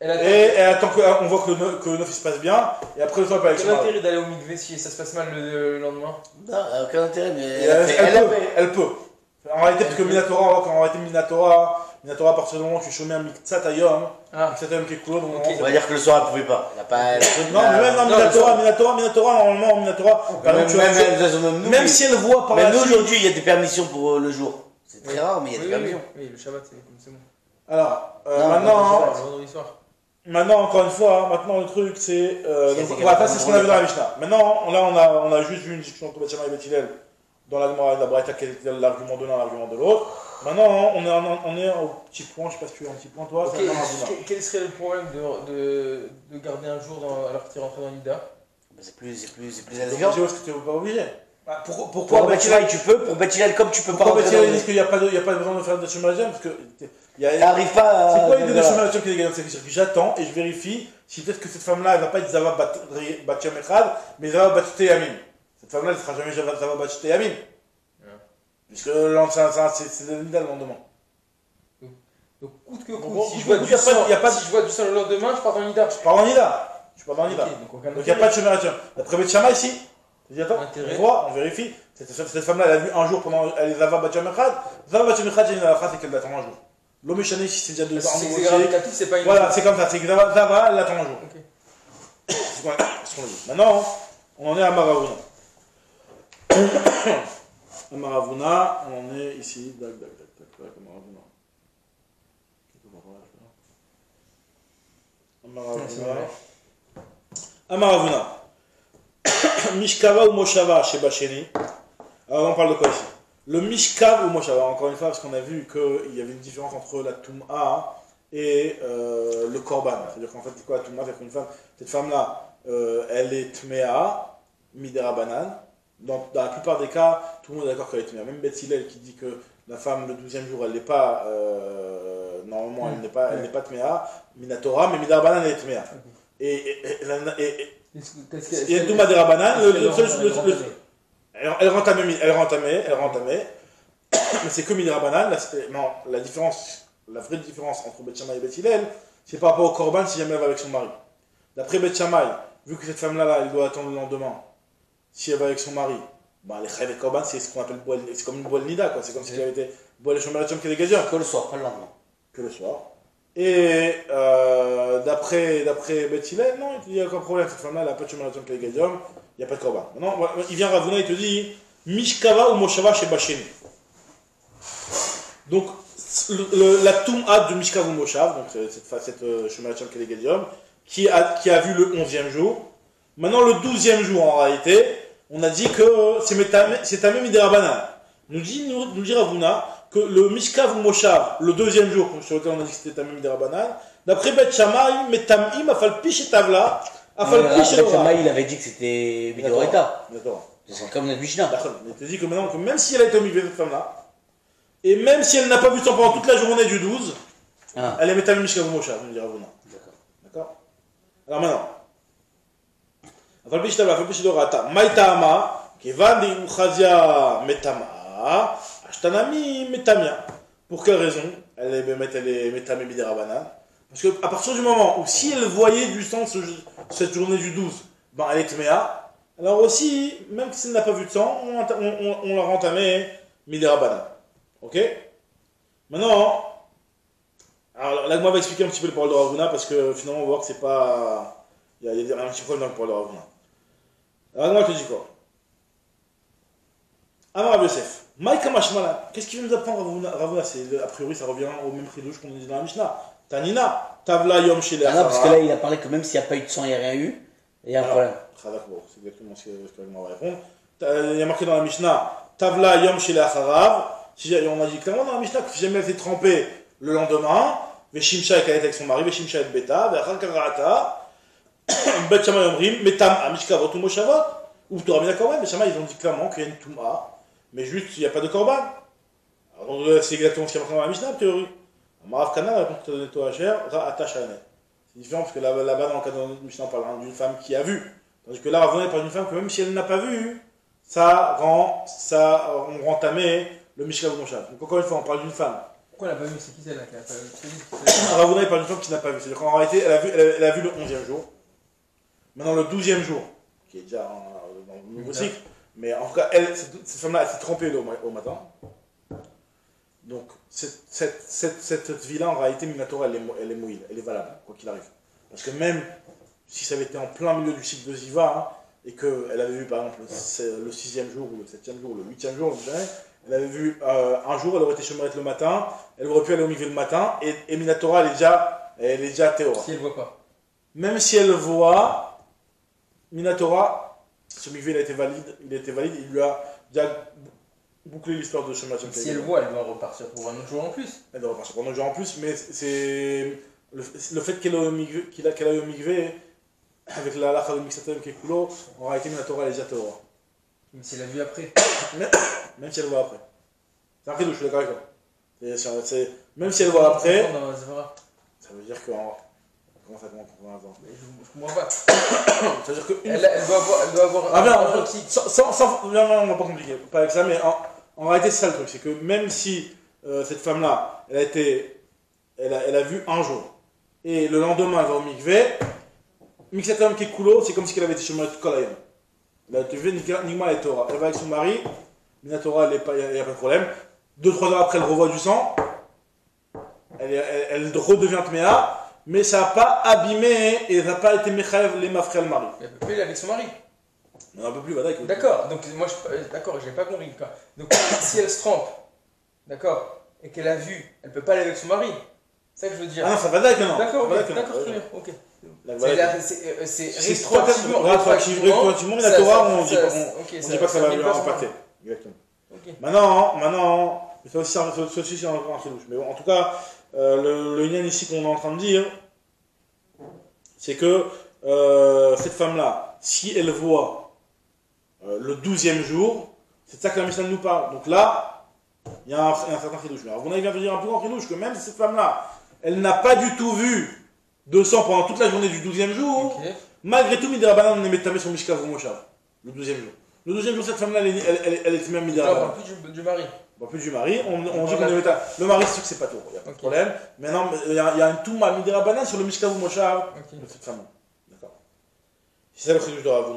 Elle attend. Et elle attend qu'on voit que le, neuf- que le neuf il se passe bien, et après le soir elle peut aller avec Quel son mari. intérêt d'aller au mikvé si ça se passe mal le, le lendemain? Non, aucun intérêt, mais Et elle, a Elle, fait- elle elle a peut, fait. elle peut. En réalité, parce que Elle peut. Minatora, on voit qu'en réalité, Minatora, Minatora, à partir du moment où tu chômais un Miktsat Ayom, Ah, Miktsat Ayom qui est cool, donc Ok. normalement, On va dire que le soir, elle pouvait pas. Elle a pas. Non, mais même non, Non, Minatora, mais Minatora, Minatora, normalement, Minatora, par Même, exemple, tu même, vois, même, même nous, même mais- si elle voit par même la nous suite. aujourd'hui, il y a des permissions pour euh, le jour. C'est très Oui. rare, mais il y a oui, des oui, oui, permissions. oui, le Shabbat, c'est c'est bon. Alors, euh, Non, maintenant, non, hein, Le vendredi soir. maintenant, encore une fois, maintenant le truc c'est. Euh, Si, donc, c'est voilà, qu'elle ça va c'est ce qu'on a vu dans la prendre Mishnah. Maintenant, là on a, on a juste vu une discussion entre Bethshama et Bethilel dans la Gemara et la Braïta, quel était l'argument de l'un, l'argument de l'autre. Maintenant, on est, en- on est au petit point, je sais pas si tu as un petit point toi, Ok, c'est un Ravuna. quel- Quel serait le problème de, de, de garder un jour dans, alors que tu es rentré dans l'Ida? Bah, C'est plus, c'est plus, c'est plus Donc, exigeant. je vois ce que tu n'es pas obligé. Bah, pourquoi Pour pourquoi Bethilel, Bethilel tu peux. Pour Bethilel, comme tu peux pas pourquoi rentrer Bethilel dans disent le. qu'il n'y a, pas de- il y a pas besoin de faire de Shumajam? Parce que. il y a- T'arrives pas à. C'est quoi l'idée de voilà. Shumajam qui est égal? C'est que j'attends et je vérifie si peut-être que cette femme-là, elle va pas être Zava Batcham Echad, mais Zava Batchute Yamin. Cette femme-là, elle ne sera jamais Zava Batchute Yamin. Puisque l'an- c'est c'est- c'est- c'est le Nida le lendemain. Donc, coûte que coûte, Bon, si, coûte je vois que du coûte, y a pas de- sang, y a pas de- si je vois du sang le lendemain, je pars dans l'Ida. Je pars en Nida. Je pars en Nida. Ok, donc aucun Donc il n'y a pas de Shumajam. D'après Betchama ici, je dis attends, Intérêt. on voit, on vérifie. Cette, cette, cette femme-là, elle a vu un jour pendant. Elle est Zava Batcham Echad. Zava Batcham Echad, il y a une halakha, c'est qu'elle attend un jour. L'homme échané, si c'est déjà deux ans C'est c'est négocié. gravitatif, c'est pas une. Voilà, c'est comme ça. C'est que Zava, Zava, elle attend un jour. Ok. C'est ce qu'on ce qu'on a dit. Maintenant, on en est à Maravuna. À Maravuna, on en est ici. Dac, dac, dac, dac, dac, à Maravuna. À Maravuna. À Maravuna. Mishkava ou Moshava chez Bacheni. Alors on parle de quoi ici? Le Mishkav ou Moshava, encore une fois, parce qu'on a vu qu'il y avait une différence entre la Toum'a et euh, le Korban. C'est-à-dire qu'en fait, c'est quoi la Toum'a? C'est qu'une femme, cette femme-là, euh, elle est Tmea, Midera Banan. Dans, dans la plupart des cas, tout le monde est d'accord qu'elle est Tmea. Même Beth Hillel qui dit que la femme, le douzième jour, elle n'est pas, euh, normalement, elle n'est pas, elle n'est pas Tmea, Minatora, mais Midera Banan, elle est Tmea. Et, et, et, et, et, Qu'est-ce que- et Touma Dera Banan, le, le, seul- le, le, le, le- elle, elle rentamait, elle rentamait, elle rentamait, mais c'est que Midera Banan. La, non, la différence, la vraie différence entre Beth Shammai et Beth Hillel, c'est par rapport au Korban si jamais elle va avec son mari. D'après Beth Shammai, vu que cette femme-là, là, elle doit attendre le lendemain, si elle va avec son mari, bah, les Chayav et Korban, c'est ce qu'on appelle Boel, c'est comme une Boel Nida, quoi. C'est comme si elle avait été Boel et Shomer Tchom Kedegadia, Que le soir, pas le lendemain. que le soir. Et euh, d'après d'après Beth Hillel, non, il n'y a aucun problème. Cette femme-là, elle n'a pas de Shomer Tchom Kedegadia, il n'y a pas de Korban. Maintenant, voilà, il vient Ravuna, il te dit Mishkava ou Moshava chez Bacheni. Donc, le, le, la Toum'a de Mishkav ou Moshav, donc c'est- cette, cette euh, Shomer Tchom Kedegadia, qui a, qui a vu le onzième jour. Maintenant, le douzième jour, en réalité, on a dit que c'est Metame- c'est Tamé Midera Banan. Nous dit, nous, nous dit Ravuna que le Mishkav ou Moshav, le deuxième jour, sur lequel on a dit que c'était Tamé Midera Banan, d'après Beth Shammai, Metamim, Afalpi chez Tavla, Afalpi chez Beth Ora. Shammai, il avait dit que c'était Midoreta. D'accord. C'est comme notre Mishnah. D'accord. Mais il te dit que maintenant, que même si elle a été au milieu de cette femme-là, et même si elle n'a pas vu sang pendant toute la journée du douze, Ah, elle est Metamim Mishkav ou Moshav, nous dit Ravuna. d'accord. D'accord. Alors maintenant, Afalpi chez Tavla, Afalpi chez Ora, Maïtama, Kevan de Uchazia Metama, Ashtanami Metamia. Pour quelle raison? Elle est, elle est Metame Midera Banan. Parce qu'à partir du moment où si elle voyait du sang ce, cette journée du douze, ben elle est Tmea. Alors aussi, même si elle n'a pas vu de sang, on, on, on, on l'a entamé Midera Banan. Ok? Maintenant, alors là, moi, va expliquer un petit peu le parole de Ravuna parce que finalement, on va voir que c'est pas. Il y a, il y a un petit problème dans le parole de Ravuna. Alors, moi, je te dis quoi? Amar Rav Yosef. Maïka Mashmala. Qu'est-ce qu'il veut nous apprendre Ravuna? Ravuna, c'est, a priori, ça revient au même chidouche qu'on a dit dans la Mishnah. Tanina. Tavla Yom Shele Ah non, parce que là, il a parlé que même s'il n'y a pas eu de sang, il n'y a rien eu. Il y a un problème. Bon, c'est exactement ce que ce que Ravuna va répondre. Il y a marqué dans la Mishnah Tavla Yom Shele Acharav. Si on a dit clairement dans la Mishnah que si jamais elle s'est trempée le lendemain, Veshimcha est avec son mari, Veshimcha est Beta, Vechal Karata, Bet Shammai Omrim, Metam Amishkavot ou Moshavot, ou Torah Mina Korban. Bet Shammai, ils ont dit clairement qu'il y a une Touma, mais juste il n'y a pas de Korban. Alors c'est exactement ce qu'il y a marqué dans la Mishnah, a priori. Marav Kana, la réponse que tu as donnée toi à Cher, Ra'ata Shane. C'est différent parce que là- là-bas, dans le cas de notre Mishnah, on parle d'une femme qui a vu. Tandis que là, Ravuna parle d'une femme que même si elle n'a pas vu, ça rend, ça, on rentamait le Mishkav ou Moshav. Donc encore une fois, on parle d'une femme Pourquoi elle a pas vu? C'est qui celle-là qui a pas vu? Ravuna, il parle d'une femme qui n'a pas vu. C'est-à-dire qu'en réalité, elle a vu, elle a, elle a vu le onzième jour. Maintenant, le douzième jour, qui est déjà en- dans le nouveau cycle, mais en tout cas, elle, cette, cette femme-là, elle s'est trompée au, ma- au matin. Donc, cette, cette, cette, cette vie-là, en réalité, Minatora, elle est, mo- elle est mouille, elle est valable, quoi qu'il arrive. Parce que même si ça avait été en plein milieu du cycle de Ziva, hein, et qu'elle avait vu, par exemple, le, c'est- le sixième jour, ou le septième jour, ou le huitième jour, je dirais, elle avait vu euh, un jour, elle aurait été cheminette le matin, elle aurait pu aller au mikvé le matin, et, et Minatora, elle est déjà, elle est déjà théora. Si elle voit pas. Même si elle voit, Minatora, ce mikvé, il a été valide, il a été valide, il lui a déjà bouclé l'histoire de chemin. Si elle voit, elle doit repartir pour un autre jour en plus. Elle doit repartir pendant un jour en plus, mais c'est le, le fait qu'elle aille au mikvé, qu'il a- qu'elle aille au mikvé, avec la lacha de mixatem qui est coulo, en réalité, Minatora, elle est déjà théora. Mais si elle a vu après. Même, même si elle voit après. C'est un ridouche, je suis d'accord avec toi. C'est- c'est- c'est- même si elle voit après, Non, non, c'est pas grave. ça veut dire que. en- Comment ça commence pour l'instant Mais Je, je comprends pas. Ça veut dire que. Elle, elle doit avoir, elle doit avoir Ah bien, un on- outil. sans, sans, sans- non, non, on va pas compliquer, pas avec ça, mais en, en réalité, c'est ça le truc, c'est que même si euh, cette femme-là, elle a été. Elle a, elle a vu un jour, et le lendemain, elle va au mikvé, mixatem qui est coulo, c'est comme si elle avait été chez Mohamed Kolayam. Elle a été vue, Nigma et Torah. Elle va avec son mari, Minatora, il n'y a pas de problème. Deux, trois heures après, elle revoit du sang. Elle, est- elle, elle redevient Tméa, mais ça n'a pas abîmé et ça n'a pas été Mechaev les mafré le mari. Elle peut plus aller avec son mari. On a un peu plus, voilà. écoute. D'accord, donc moi je. euh, D'accord, je l'ai pas compris. quoi. Donc si elle se trompe, d'accord, et qu'elle a vu, elle peut pas aller avec son mari. C'est ça que je veux dire. Ah non, ça va d'accord, non. D'accord, Ça va ok, d'accord, d'accord, ouais. très bien, ok. La- C'est voilà. la- C'est euh, c'est C'est rétroactivement. rétroactivement, rétroactivement, mais la ça- Torah, ça- on dit ça- pas- ça- on- ok, on ça- dit pas que ça va vient lui pas impacter. sur- Exactement. Ok. Maintenant, maintenant, ça aussi, ça aussi, aussi, c'est un, un chidouche. Mais bon, en tout cas, euh, le, le lien ici qu'on est en train de dire, c'est que euh, cette femme-là, si elle voit euh, le douzième jour, c'est de ça que la Mishnah nous parle. Donc là, il y a un, un certain chidouche. Mais alors, on vient de dire un plus grand chidouche, que même si cette femme-là, elle n'a pas du tout vu de sang pendant toute la journée du douzième jour, Ok. malgré tout, Midirabanan, on est métamé sur Mishkav ou Moshav, le douzième jour. Le douzième jour, cette femme-là, elle, est- elle, elle, elle est même Là, on Midirabanan. parle plus du, du mari. Bon, plus du mari, on, on On dit qu'on parle est méta- le mari, c'est sûr que c'est pas tout, il n'y a pas de Ok. problème. Maintenant, il y a, il y a un Touma Midirabanan sur le Mishkav ou Moshav Ok. de cette femme. D'accord. C'est ça le chidouche de Ravuna.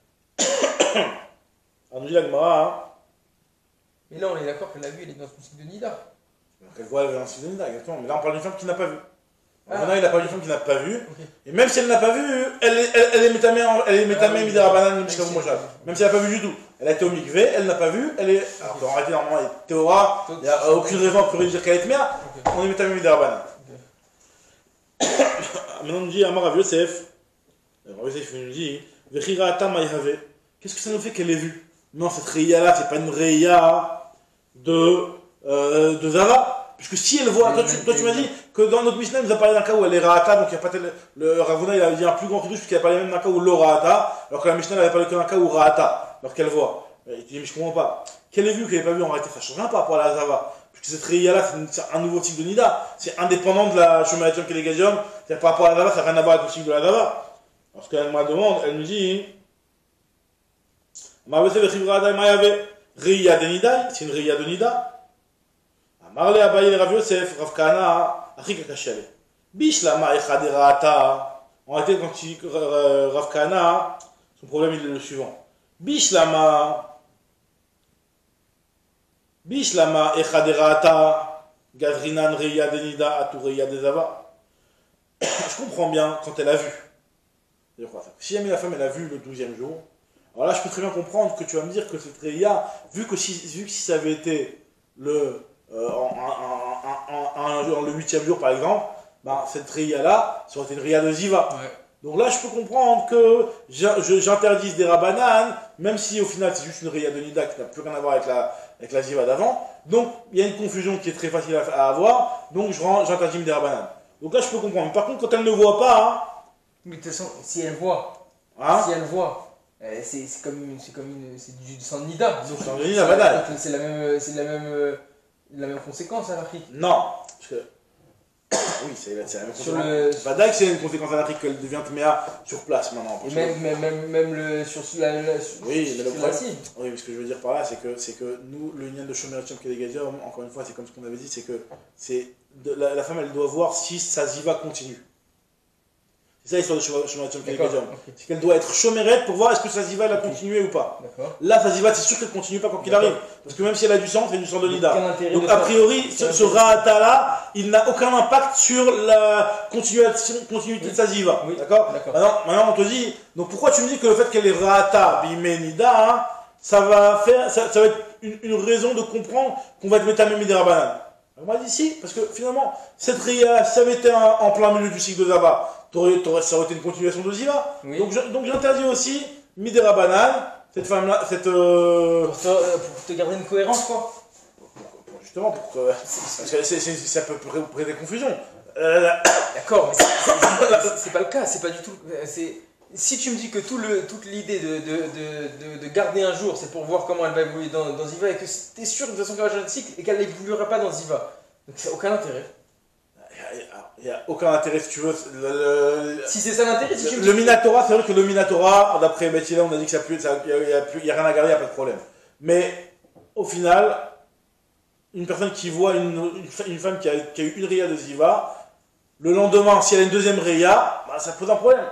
Alors, nous dit la Gemara, hein, Mais là, on est d'accord que la vue, elle est dans son cycle de Nida. donc elle voit, elle avait un Sidonida, exactement. Mais là, on parle d'une femme qui n'a pas vu. Ah. Ravuna, il a parlé d'une femme qui n'a pas vu. Ok. Et même si elle n'a pas vu, elle est, elle, elle est métamée, en- elle est métamée Ah oui, Midirabanan, d'accord. le Mishkav ou Même si- Moshav. Même si elle n'a pas vu du tout. Elle a été au mikvé, elle n'a pas vu, elle est. Alors qu'en réalité, normalement, elle est Théora, il n'y a aucune raison pour dire qu'elle est Tméa. Ok. On est métamé Midirabanan. Maintenant, on nous dit Amar Rav Yosef. Rav Yosef il nous dit Vechira Ata Maïhave. Qu'est-ce que ça nous fait qu'elle ait vu? Non, cette Réia-là, c'est pas une Réia de, euh, de Zara. Puisque si elle voit. Toi, tu, toi, tu m'as dit que dans notre Mishnah, il nous a parlé d'un cas où elle est Rahata, donc il n'y a pas tel. Le Ravuna, il a dit un plus grand ridouche, puisqu'il a parlé même d'un cas où l'eau Rahata, alors que la Mishnah, elle avait parlé que d'un cas où Rahata, alors qu'elle voit. Et tu dis, mais je comprends pas. Qu'elle ait vu, qu'elle n'ait pas vu, en réalité, ça change rien par rapport à la Zava. Puisque cette Réia-là, c'est une- c'est un nouveau type de Nida. C'est indépendant de la Shema Etyom Kelegadium. C'est par rapport à la Zava, ça n'a rien à voir avec le cycle de la Zava. Alors, ce qu'elle me demande, elle me dit. Marvese vechivra adai mayave. Réia de Nida, c'est une Réia de Nida. Marle Abaye et Rav Yosef, Rav Kahana, Achik Akashale. Bishlama Echad Erata. En réalité, quand il dit euh, Rav Kahana, son problème il est le suivant. Bishlama. Bishlama Echad Erata. Gazrinan Reya Denida Atu Reya Dezava. Je comprends bien quand elle a vu. C'est quoi ça? Si jamais la femme elle a vu le douzième jour, alors là je peux très bien comprendre que tu vas me dire que cette Reya, vu que si, vu que si ça avait été le. Euh, en, en, en, en, en, en le huitième jour par exemple, bah, cette Réia-là, ça aurait été une Réia de Ziva. Ouais. Donc là, je peux comprendre que j'in- je- j'interdise des Rabanan, même si au final c'est juste une Réia de Nida qui n'a plus rien à voir avec la, avec la Ziva d'avant. Donc il y a une confusion qui est très facile à, à avoir, donc je rends- j'interdis des Rabanan. Donc là, je peux comprendre. Par contre, quand elle ne voit pas, Mais de toute façon, si elle voit, hein, si elle voit, euh, c'est c'est comme une, c'est comme une, c'est du sang de Nida. Donc sang de Nida, banal. donc, c'est la même, c'est la même, euh, la même conséquence à l'Afrique. non. Parce que Oui, c'est la, c'est la même Sur conséquence. le... Vadaï, c'est une conséquence anarchique qu'elle devient Tméa sur place maintenant. Et parce même, que- même, même, même le, sur la, la, sur, Oui, sur mais le la problème- cible. Oui, mais ce que je veux dire par là, c'est que, c'est que nous, le lien de Shomer Etchom Kelegadium, encore une fois, c'est comme ce qu'on avait dit, c'est que c'est de- la, la femme, elle doit voir si sa ziva continue. C'est ça l'histoire de Shomer Etchom D'accord. Kelegadium. Ok. C'est qu'elle doit être chomérette pour voir est-ce que sa ziva, elle a continué ou pas. D'accord. Là, sa ziva, c'est sûr qu'elle continue pas quoi qu'il D'accord. arrive. Parce que même si elle a du sang, c'est du sang de Nida. Aucun intérêt Donc de a faire- priori, ce, ce Rahata-là, il n'a aucun impact sur la continuation, continuité Oui. de sa ziva. Oui. D'accord D'accord. maintenant, maintenant, on te dit, donc pourquoi tu me dis que le fait qu'elle est Rahata, Bimé, Nida, hein, ça va faire, ça, ça va être une, une raison de comprendre qu'on va être Metamé Midera Banane. On m'a dit si, parce que finalement, cette Ria, si ça avait été un- en plein milieu du cycle de Zava, t'aurais, t'aurais, ça aurait été une continuation de Ziva. Oui. Donc, je- donc j'interdis aussi Midera Banane, cette femme-là, cette. euh, Pour te, euh, pour te garder une cohérence, quoi. pour- pour- justement, pour que. Parce que c'est- c'est- ça peut pré- prêter confusion. Euh, la- D'accord, mais c'est- c'est c'est- c'est pas le cas, c'est pas du tout. c'est- Si tu me dis que tout le, toute l'idée de, de, de, de, de garder un jour, c'est pour voir comment elle va évoluer dans, dans Ziva et que t'es sûr de toute façon qu'elle va changer de cycle et qu'elle n'évoluera pas dans Ziva. Donc ça n'a aucun intérêt. Il n'y a aucun intérêt si tu veux. Le, le- Si c'est ça l'intérêt, si tu me le dis. Minatora, c'est vrai que le Minatora, d'après Betchila, on a dit qu'il n'y a, y a, y a, plus- y a rien à garder, il n'y a pas de problème. Mais au final, une personne qui voit une, une, une femme qui a, qui a eu une Ria de Ziva, le lendemain, si elle a une deuxième Ria, bah, ça pose un problème.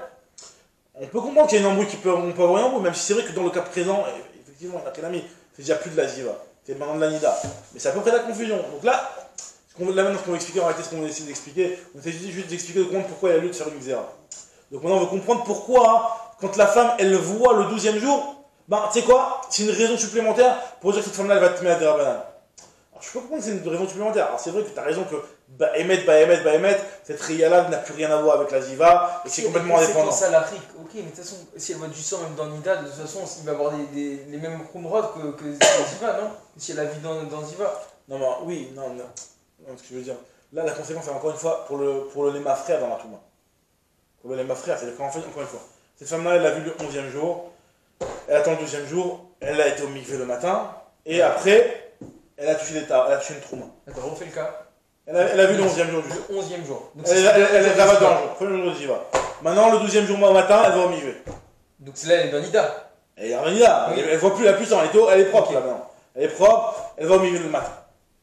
On peut comprendre qu'il y a une embrouille qui peut, on peut avoir une embrouille, même si c'est vrai que dans le cas présent, effectivement, il y a qu'un ami, c'est déjà plus de la Ziva, c'est maintenant de la Nida. Mais ça peut créer de la confusion. Donc là, ce qu'on, là maintenant, ce qu'on va expliquer, en réalité, ce qu'on va essayer d'expliquer, on essaie juste d'expliquer de comprendre pourquoi il y a lieu de faire une xéra. Donc maintenant, on veut comprendre pourquoi, quand la femme, elle voit le douzième jour, ben, tu sais quoi, c'est une raison supplémentaire pour dire que cette femme-là, elle va te mettre à des rabanane. Alors, je peux comprendre que c'est une raison supplémentaire. Alors, c'est vrai que tu as raison que Bahemet, Bahemet, Bahemet, cette Ria-là n'a plus rien à voir avec la Ziva, et c'est complètement indépendant. C'est salarique, ok, mais de toute façon, si elle voit du sang même dans Nida, de toute façon, il va avoir des, des, les mêmes Krumrod que, que dans Ziva, non? Si elle a vu dans, dans Ziva. Non, mais oui, non, non. Non, ce que je veux dire. Là, la conséquence, c'est encore une fois pour le, pour le Lema frère dans la Touma. Pour le Lema frère, c'est-à-dire qu'en fait, encore une fois, cette femme-là, elle l'a vu le onzième jour, elle attend le douzième jour, elle a été au mikvé le matin, et après, elle a touché des tares, elle a touché une Trouma. D'accord, on fait le cas. Elle a, elle a vu le onzième jour du Le onzième jour. Donc Elle, c'est- elle, elle, elle va dans le jour, premier jour de Ziva. Maintenant, le douzième jour au matin, elle va au mikvé. Donc c'est là, elle est dans Nida. Elle est rien là, Oui. elle, elle voit plus la puissance, elle est, au- elle est propre Ok. là maintenant. Elle est propre, elle va au mikvé le matin.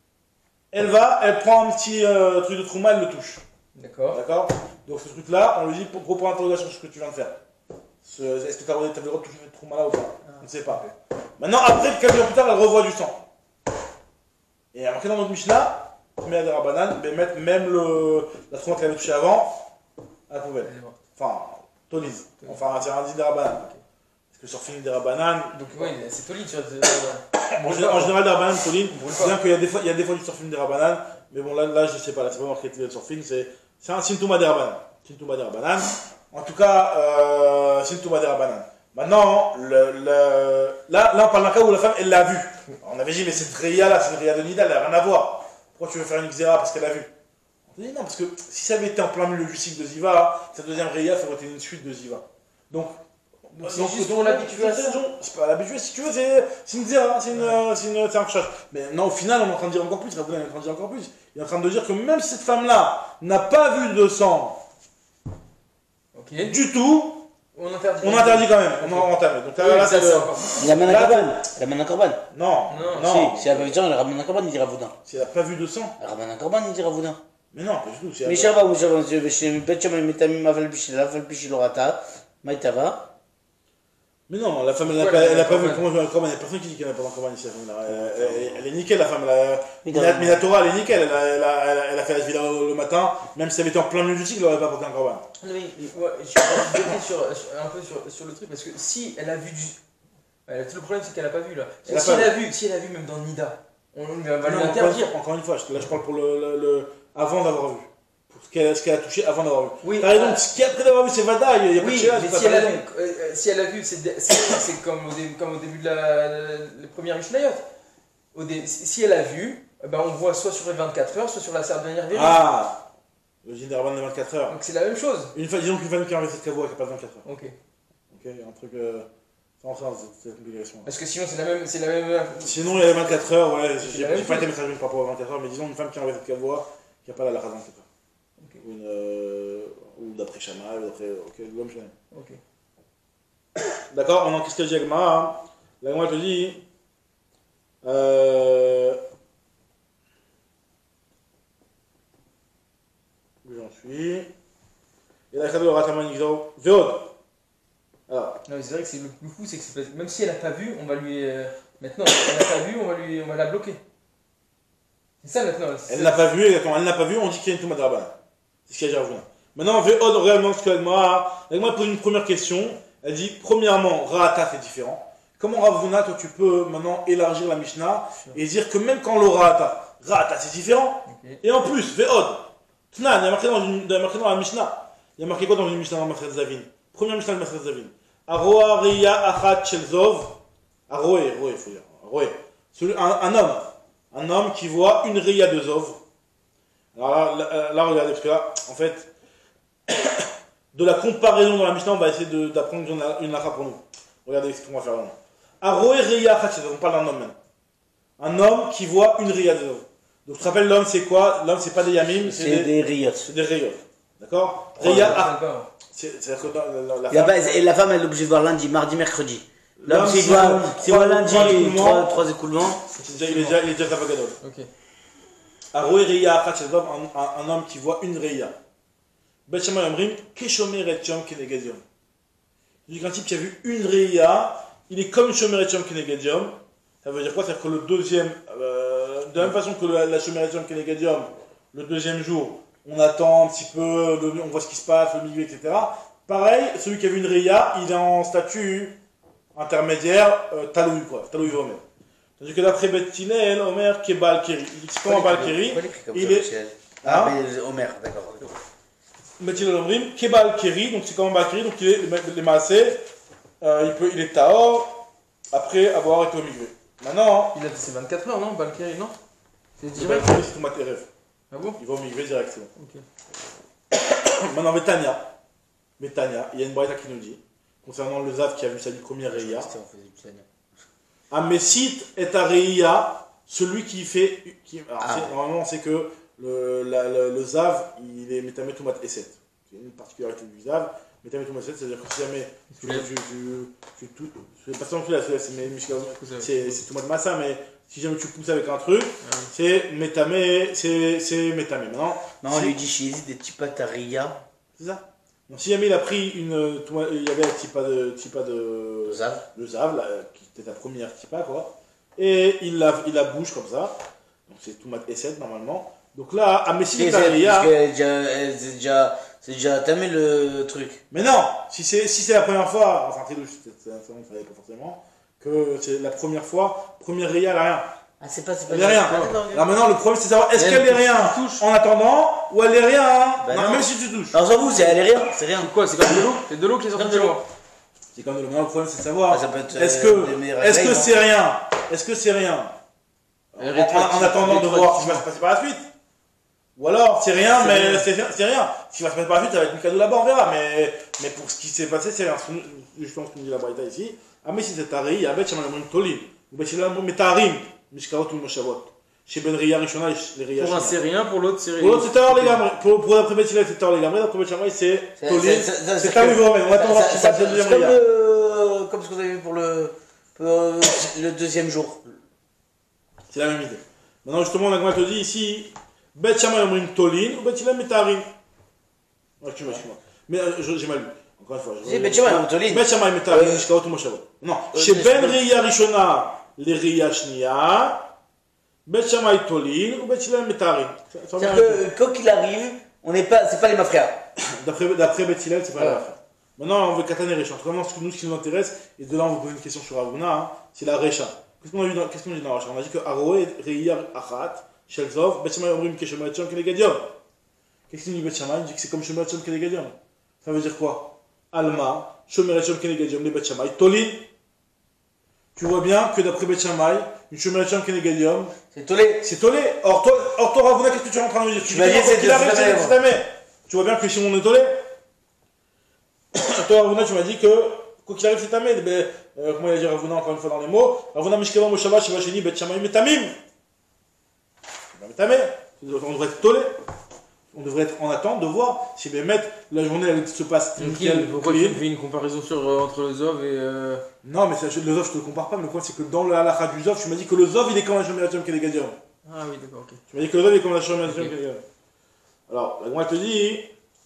Elle va, elle prend un petit euh, truc de Trouma, elle le touche. D'accord. D'accord. Donc ce truc-là, on lui dit pour gros point d'interrogation sur ce que tu viens de faire. Ce- Est-ce que tu as le droit de toucher cette trauma là ou pas? On ne sait pas. Maintenant, après, quelques jours plus tard, elle revoit du sang. Et il y a marqué dans notre Mishnah, tu mets à des rabananes, mais mettre même le, la trauma qu'elle avait touchée avant à la poubelle. Elle est morte. Enfin, tonise. Enfin, c'est un dit des rabananes. Parce que sur film des rabananes, Donc oui, c'est solide, tu vois. en, général, en général, des rabananes, toline, brûle c'est pas. bien qu'il y a des fois, il y a des fois du surfing des rabananes, mais bon, là, là, je sais pas, là, c'est pas marqué le surfing, c'est, c'est un Sintouma des rabananes. Sintouma des rabananes. En tout cas, euh, Sintouma des rabananes. Maintenant, le, le, là, là, on parle d'un cas où la femme, elle l'a vu. Alors, on avait dit, mais cette Ria là, c'est une Ria de Nida, elle n'a rien à voir. Pourquoi tu veux faire une Xéra parce qu'elle a vu? On te dit non, parce que si ça avait été en plein milieu du cycle de Ziva, cette deuxième Ria, ça aurait été une suite de Ziva. Donc, Donc c'est juste pour l'habituation. c'est pas l'habitué, si tu veux, c'est c'est une Xéra, c'est une, euh, c'est une, c'est un recherche. Mais non, au final, on est en train de dire encore plus, Rabouin est en train de dire encore plus. Il est en train de dire que même si cette femme-là n'a pas vu de sang Ok. du tout, On interdit. on interdit quand même, on en entame. Donc là, Oui, là, ça, c'est c'est le- encore. Il amène un Là, corban. Il amène un corban. Non, Non. non, Si, si elle a pas vu de sang, elle ramène un corban, il dira Voudin. si elle n'a pas vu de sang. Elle ramène un corban, il dira Voudin. Mais non, pas du tout. Si elle Mais a- Shabbat, ou Shabbat, je bet Shabbat, Metamim, Aval Bishil, Aval Bishil, Orata, Maïtava. Mais non, la femme, elle n'a Pourquoi pas, elle elle a a pas pas vu de comment jouer un corban. Il n'y a personne qui dit qu'elle n'a pas de corban ici, la femme. Elle, elle- elle- elle est nickel, la femme. Elle a- Oui, Mina- dans- Minatora, elle est nickel. Elle a, elle a, elle a- elle a fait la villa le matin. Même si elle était en plein milieu du cycle, elle n'aurait pas porté un corban. Oui, ouais, je suis bloqué sur, sur- un peu sur, sur le truc parce que si elle a vu du. Ouais, tout le problème c'est qu'elle a pas vu là. Elle a si, pas elle vu. a vu, si elle a vu même dans Nida, on va lui Non, encore, interdire. une fois, encore une fois, je- là je parle pour le, le- le- avant d'avoir vu. Pour ce qu'elle ce qu'elle a touché avant d'avoir vu. Oui, T'as raison, ah, ce qui est après d'avoir vu, c'est Vada. Il n'y a pas de oui, chéage, mais t'as si pas elle, a raison. vu, euh, euh, si elle a vu, c'est c'est- c'est comme, au début- comme au début de la, la, la première Mishnayot. Au dé- si si elle a vu, eh ben on voit soit sur les vingt-quatre heures, soit sur la dernière vérité. Ah, le Ginderban de vingt-quatre heures. Donc c'est la même chose. Une fois, disons qu'une femme qui a enlevé cette cavoie, qui n'a pas de vingt-quatre heures. Ok. Ok, il y a un truc. Euh, sans ça, c'est une complication. Parce que sinon c'est la même, c'est la même. Sinon, il y a les vingt-quatre heures, ouais, C'est j'ai la même j'ai pas chose. été messager par rapport aux vingt-quatre heures, mais disons une femme qui a enlevé cette cavoie, qui n'a pas la lacha de vingt-quatre heures. ou, une, euh, ou d'après Shama, ou d'après. Ok, le même Shama. Ok. D'accord, maintenant qu'est-ce que dit Agma? L'Agma te dit. Euh. Où j'en suis? Et la Khadou Rataman Nigzao. Véod. Alors. Non, mais c'est vrai que c'est le plus fou, c'est que c'est pas- même si elle n'a pas vu, on va lui. euh, Maintenant, elle n'a pas vu, on va, lui... on va la bloquer. C'est ça maintenant. c'est Elle ça. n'a pas vu, exactement, elle n'a pas vu, on dit qu'il y a une Touma de Rabbanan. C'est ce qu'il y a déjà Ravuna. Maintenant, Véod, réellement, ce que l'Agma. L'Agma pose une première question. Elle dit, premièrement, Ra'ata, c'est différent. Comment Ravuna, toi, tu peux maintenant élargir la Mishnah et dire que même quand le Ra'ata, Ra'ata, c'est différent. Ok. Et en plus, Véod, Tnan, il y a marqué dans, une, il y a marqué dans la Mishnah. Il y a marqué quoi dans une Mishnah dans Maseret Zavin? Première Mishnah de Maseret Zavin. Aroa Riya Achat Shelzov. Aroé, Aroé, il faut dire. Aroé. Celui- Un, un homme. Un homme qui voit une Riya de Zov. Alors là, là, là, regardez, parce que là, en fait, de la comparaison dans la Mishnah, on va essayer de- d'apprendre une, une lacha pour nous. Regardez ce qu'on va faire là. Aroé Riya Achat Shelzov. On parle d'un homme maintenant. Un homme qui voit une Riya de Zov. Donc, tu te rappelles, l'homme, c'est quoi? L'homme, c'est pas des Yamim, c'est C'est des, des riots. c'est des Riyot. D'accord? Oh, je Riya me Achat. rappelle pas. C'est- C'est-à-dire que dans la, la, la Il y a femme- pas- Et la femme, elle est obligée de voir lundi, mardi, mercredi. L'homme, L'homme, s'il c'est voit, trois- s'il voit trois- lundi, trois écoulements. trois, trois écoulements. c'est déjà- il est déjà, il est déjà Zavagadol. Ok. Aroé Reya Achat Shelzov, un, un, un homme qui voit une Reya. Bet Shammai Omrim, Keshomer et Tchom Kenegedium. C'est-à-dire qu'un type qui a vu une Reya, il est comme Shomer et Tchom Kenegedium. Ça veut dire quoi? C'est-à-dire que le deuxième, euh, de la même façon que la, la Shomer et Tchom Kenegedium, le deuxième jour, on attend un petit peu, le- on voit ce qui se passe, le milieu, et cetera. Pareil, celui qui a vu une Reya, il est en statut intermédiaire, euh, Taloui, quoi. Taloui Omer. Tandis que d'après Bet Hillel, Omer, qui est Baal Keri. Il dit que c'est comme un Baal Keri. Pourquoi il écrit comme il ça, est- Michel? Hein? Ah, mais Omer, d'accord. Bet Hillel Omrim, qui est Baal Keri, donc c'est comme un Baal Keri, donc il est, les Maasé, euh, il, peut, il est Tahor, après avoir été au milieu. Maintenant, Il a c'est vingt-quatre heures, non Balkiri, non C'est le direct. Baal Keri, c'est tout Materev. Ah bon Il va au milieu direct, c'est bon. Ok. Maintenant, Betania. Betania, il y a une braïta qui nous dit, concernant le Zav qui a vu sa première Reya. C'était- on faisait du Tania. Amesit est à Reya, celui qui fait. Qui, alors, Ah. c'est- normalement, on sait que le, la- le, le Zav, il est Metame Tomat Eset. C'est une particularité du Zav. Metame Tomat Eset, c'est-à-dire que si jamais. Tu, tu, tu, tu, tu, tu, c'est pas seulement que tu l'as, c'est mes muscles, c'est c'est Tomat Massa, mais si jamais tu pousses avec un truc, c'est Metame, c'est c'est Metame. Maintenant, Non, on si- lui dit Chiesi des Tipataria. c'est ça. Donc, si jamais il a pris une. Touma- Il y avait un Tipa de. Tipa de Zav. le Zav, là, qui était ta première Tipa, quoi. Et il la, il la bouge comme ça. Donc c'est Toumat Esset normalement. Donc là, à Messi C'est Taria. parce qu'elle est déjà- elle- c'est déjà, c'est déjà tamé le truc. Mais non, si c'est si c'est la première fois, enfin c'est louche, c'est c'est- c'est- on ne savait pas forcément, que c'est la première fois, première Ria, elle a rien. Ah, c'est pas, c'est pas. Elle est rien. Ah, d'accord, ok. Là maintenant, le problème c'est de savoir est-ce Elle qu'elle est touche, rien tu touches. en attendant ou elle est rien. Hein. Bah non, non. même si tu touches. Non, on s'en fout, c'est elle est rien, c'est rien. C'est quoi C'est comme de l'eau C'est de l'eau qui est sortie Comme de de chez l'eau. moi. C'est quand même le problème c'est de savoir. Ah, ça peut être, euh, Est-ce des que meilleurs est-ce que règles, c'est rien Est-ce que c'est rien en, Et en- rétroactif- en attendant de voir ce qui va se passer par la suite. Ou alors, c'est rien, C'est mais rien. c'est c'est rien. Ce qui va se passer par la suite, ça va être un cadeau là-bas, on verra. Mais, mais pour ce qui s'est passé, c'est rien. Ce que nous- Justement, ce que nous dit la Braïta ici. Ah, mais si c'est Tari, il y a Bet Shammai Omrim Tolim. Ou Bet Shammai Omrim Tarim. Mishkarot ou Moshavot. Chez Ben Ria Rishona, les Ria Pour un c'est Shnia. rien, pour l'autre c'est rien. Pour l'autre, c'est Tahor les gamins. Pour pour d'après Bet Hillel, c'est Tahor les gamins. D'après Bet Shammai, c'est C'est- Tolim. c'est- c'est- c'est- C'est c'est Tahor comme- Vomen. On attend Ça- voir ça- ce qui se ça- passe le C'est deuxième comme, Ria. le- comme ce que vous avez vu pour le, pour le deuxième jour. C'est la même idée. Maintenant, justement, la Gemara te dit ici, Bet Shammai Omrim Tolin ou Bet Hillel Metarim. Ouais, excuse-moi, excuse-moi. Mais euh, je- j'ai mal lu. Encore une fois. je- C'est Bet Shammai Omrim Tolin. Bet Shammai Metarim, Euh, Mishkarot ou Moshavot. Non. euh, Chez mais- Ben Ria Rishona, les Ria Shnia, Bet Shammai Tolin ou Bet Hillel Metarim. Ça- ça C'est-à-dire revient un peu. que, quoi qu'il arrive, on n'est pas, c'est pas les mafias. D'après d'après Bet Hillel, c'est pas Voilà. la fin. Maintenant, on veut Katan et Recha. En tout cas, nous, ce qui nous, ce qui nous intéresse, et de là, on vous pose une question sur Aruna, hein, c'est la Recha. Qu'est-ce qu'on a vu dans, qu'est-ce qu'on a dit dans Recha? On a dit que Aroé, Reya, Achat, Shelzov, Bet Shammai Omrim, Keshemet Shom, Kenegadium. Qu'est-ce qu'il dit Bet Shammai? Il dit que c'est comme Shemet Shom, Kenegadium. Ça veut dire quoi? Alma, Shomer Shom, Kenegadium, les Bet Shammai, Tolin. Tu vois bien que d'après Bet Shammai, une Shomer Shom, Kenegadium, C'est tolé. c'est Tolé. Or, toi, or, toi, Ravuna, qu'est-ce que tu es en train de me dire? Tu dis m'as que dit quoi c'est qu'il de arrive, Sitamé, c'est moi. Sitamé. Tu vois bien que si on est Tolé, toi, Ravuna, tu m'as dit que quoi qu'il arrive, c'est Tamé. Ben, euh, comment il a dit Ravuna encore une fois dans les mots? Ravuna Mishkeva Moshava Shiva Sheni Bet Shammai Metamim. Ben, Metamé. On devrait être Tolé. on devrait être en attente de voir si les mettre la journée elle se passe nickel, Pourquoi tu clean. fais une comparaison sur, euh, entre le Zov et. Euh... Non, mais ça, le Zov, je te le compare pas, mais le problème, c'est que dans le halakha du Zov, tu m'as dit que le Zov, il est comme un Shomer Kelegadium. Ah oui, d'accord, ok. Tu m'as dit que le Zov, il est comme un Shomer Ok. Kelegadium. Alors, la Gemara te dit.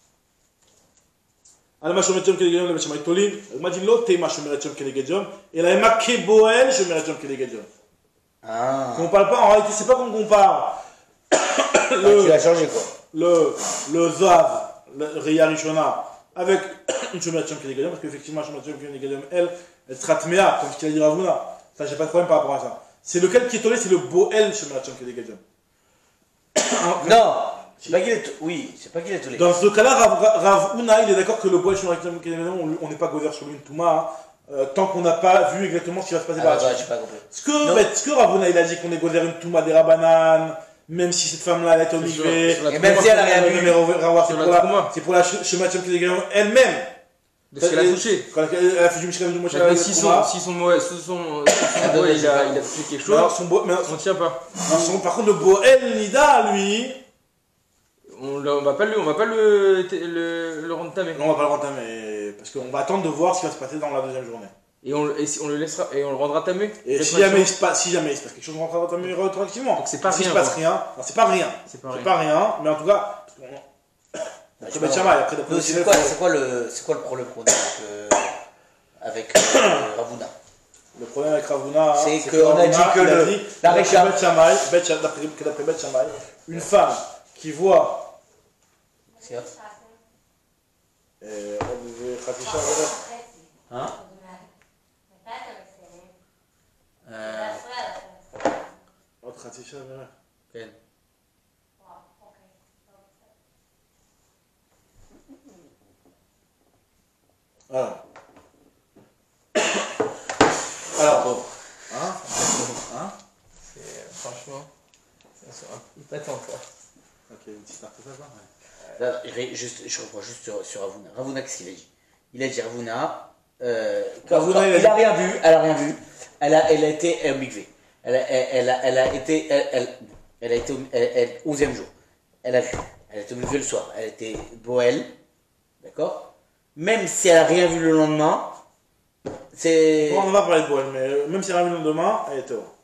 Alma Shomer Kelegadium, la Shomer Tolin. La Gemara dit l'autre, Tema Shomer Kelegadium. Et la Ema Keboel Shomer Kelegadium. Ah. Quand on parle pas, en réalité, c'est pas qu'on compare Ah, tu le, l'as changé quoi. le, le Zav, le Reya Rishona, avec une Shomer Kelegadium, parce qu'effectivement, la Shomer Kelegadium, elle, elle trate Mea, comme ce qu'il a dit Ravuna. Ça, j'ai pas de problème par rapport à ça. C'est lequel qui est tollé, c'est le Boel Shomer Kelegadium. Non, c'est pas qu'il est. to- Oui, c'est pas qu'il est tollé. Dans ce cas-là, Rav, Rav Una, il est d'accord que le Boel Shomer Kelegadium, on on n'est pas gouvert sur lui une Touma, euh, tant qu'on n'a pas vu exactement ce qui va se passer Ah, par la d'accord, suite. j'ai pas compris. Ce que, Non. mais, ce que Ravuna, il a dit qu'on est gouvert une Touma des Rabanan, même si cette femme-là, elle est au C'est sur- mikvé, sur la Et même si elle a rien vu. mais Rawa, c'est Sur pour la la, Touma. c'est pour la Shomer Kelegadium elle-même. De ce qu'elle a touché. Quand elle a fait du Mishkan du Moshe Euh, si son, Touma, si son, ouais, si son, si son Ah, bois, ouais, il c'est a, pas- il a touché quelque mais alors, chose, son Bo- mais alors, on tient pas. son- son- par contre, le Boel Nida, lui, On, l'a- on va pas le, on va pas le, le, le rendre tamé. non, on va pas le rentrer, mais parce qu'on va attendre de voir ce qui va se passer dans la deuxième journée. Et on, et si- on le laissera, et on le rendra tamé. Et si jamais il se passe, si jamais il se passe quelque chose, on rentrera dans ta rétroactivement. Donc c'est pas Si il rien, se passe quoi. rien, non, c'est pas rien. C'est pas C'est rien. pas rien, mais en tout cas, parce qu'on- Bah, après je sais Beth pas. Shammai, après d'après Non, le c'est Sinef, quoi, on- c'est quoi le, c'est quoi le problème qu'on a avec, euh, avec euh, Ravuna? le problème avec Ravuna, C'est c'est qu'on a Ravuna, dit que il a le- dit, la d'après Récha- Beth Shammai, Beth Shammai, d'après que d'après Beth Shammai, une femme qui voit C'est vrai. euh, on disait Khatisha, voilà. Hein? Euh, Autre Khatisha, voilà. quel? Alors. Alors, Pauvre. hein, hein, C'est, euh, franchement, ça sera épatant, quoi. ok, une petite tarte ça va. Là, ré- juste, je reprends juste sur, sur Ravuna. Ravuna, qu'est-ce qu'il a dit? Il a dit Ravuna. Euh, quand- Ravuna, quand- il a il a dit- rien vu. Elle a rien vu. Elle a, elle a été au mikvé. Elle a, elle, elle a, elle a été, elle, elle, elle a été au elle, elle, onzième jour. Elle a vu. Elle a été au mikvé le soir. Elle a été Boel, d'accord. Même si elle a rien vu le lendemain, c'est, Bon, on va parler de Boel, mais même si elle a vu le demain, elle était là.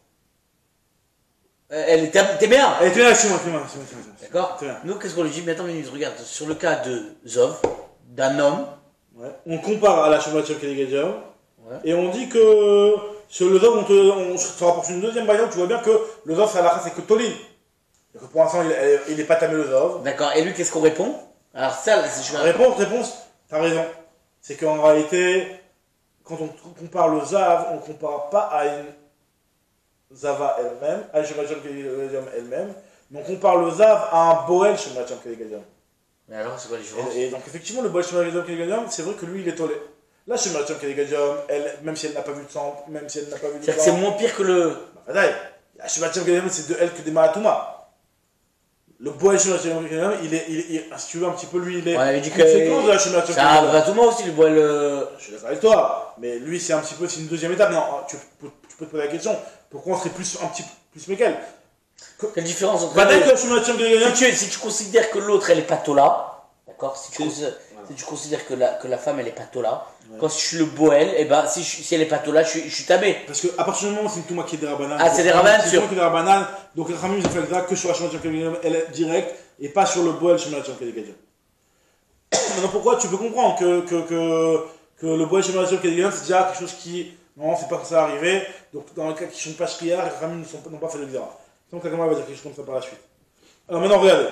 elle était, t'es bien. Elle était là, c'est moi, c'est moi, c'est moi, c'est moi. D'accord. C'est bien. Nous, qu'est-ce qu'on lui dit? Mais attends une minute, regarde. Sur le cas de Zov, d'un homme. Ouais. On compare à la Shabbat Kelegadium, Ouais. et on dit que sur le Zov, on te, on te rapporte une deuxième variante, tu vois bien que le Zov, c'est à la race, c'est que Tolin. Donc pour l'instant, il, elle- il est pas tamé le Zov. D'accord. Et lui, qu'est-ce qu'on répond? Alors ça, c'est- je vais Réponse, réponse, t'as raison. C'est qu'en réalité, quand on compare le Zav, on ne compare pas à une Zava elle-même, à une Shabbat Kelegadium elle-même, mais on compare le Zav à un Boel Shabbat Kelegadium. Mais alors, c'est quoi la différence? Et, et donc effectivement, le Boel Shabbat Kelegadium, c'est vrai que lui, il est tollé. La Shabbat Kelegadium, elle, même si elle n'a pas vu de sang, même si elle n'a pas vu de C'est-à-dire que c'est sang, moins pire que le. bah, Fadaï, la Shabbat Kelegadium, c'est de elle que des Mahatuma. Le Boel Shabbat Kelegadium, il est, il est, il- si tu veux un petit peu, lui, il est On avait dit une que. séquence de la Shabbat C'est un Kelegadium. Vatuma aussi, le bois le. Je suis d'accord avec toi, mais lui, c'est un petit peu, c'est une deuxième étape. Non, tu peux, tu peux te poser la question, pourquoi on serait plus, un petit peu plus Mekel? Quelle différence entre Bah, les deux? d'accord, Shabbat Kelegadium, Si tu, si tu considères que l'autre, elle est pas tola, d'accord? Si tu Si. considères, Voilà. si tu considères que, la, que la femme, elle est pas tola, Ouais. quand je suis le Boel, et ben si, je- si elle est pas tola, je, suis- je suis tabé. parce qu'à partir du moment où c'est une Touma qui est des Rabanan, Ah, c'est des Rabanan, c'est une sûr. Touma qui est des Rabanan, donc les Ramim, ils ont fait le grade que sur la Shabbat Kelegadium, elle est directe, et pas sur le Boel Shabbat Kelegadium. Maintenant, pourquoi tu peux comprendre que, que, que, que le Boel Shabbat Kelegadium, c'est déjà quelque chose qui, non, c'est pas que ça va arriver, donc dans le cas qui ne sont pas shriar, les Ramim n'ont pas fait le Xara. Donc la Gemara va dire quelque chose comme ça par la suite. Alors maintenant, regardez.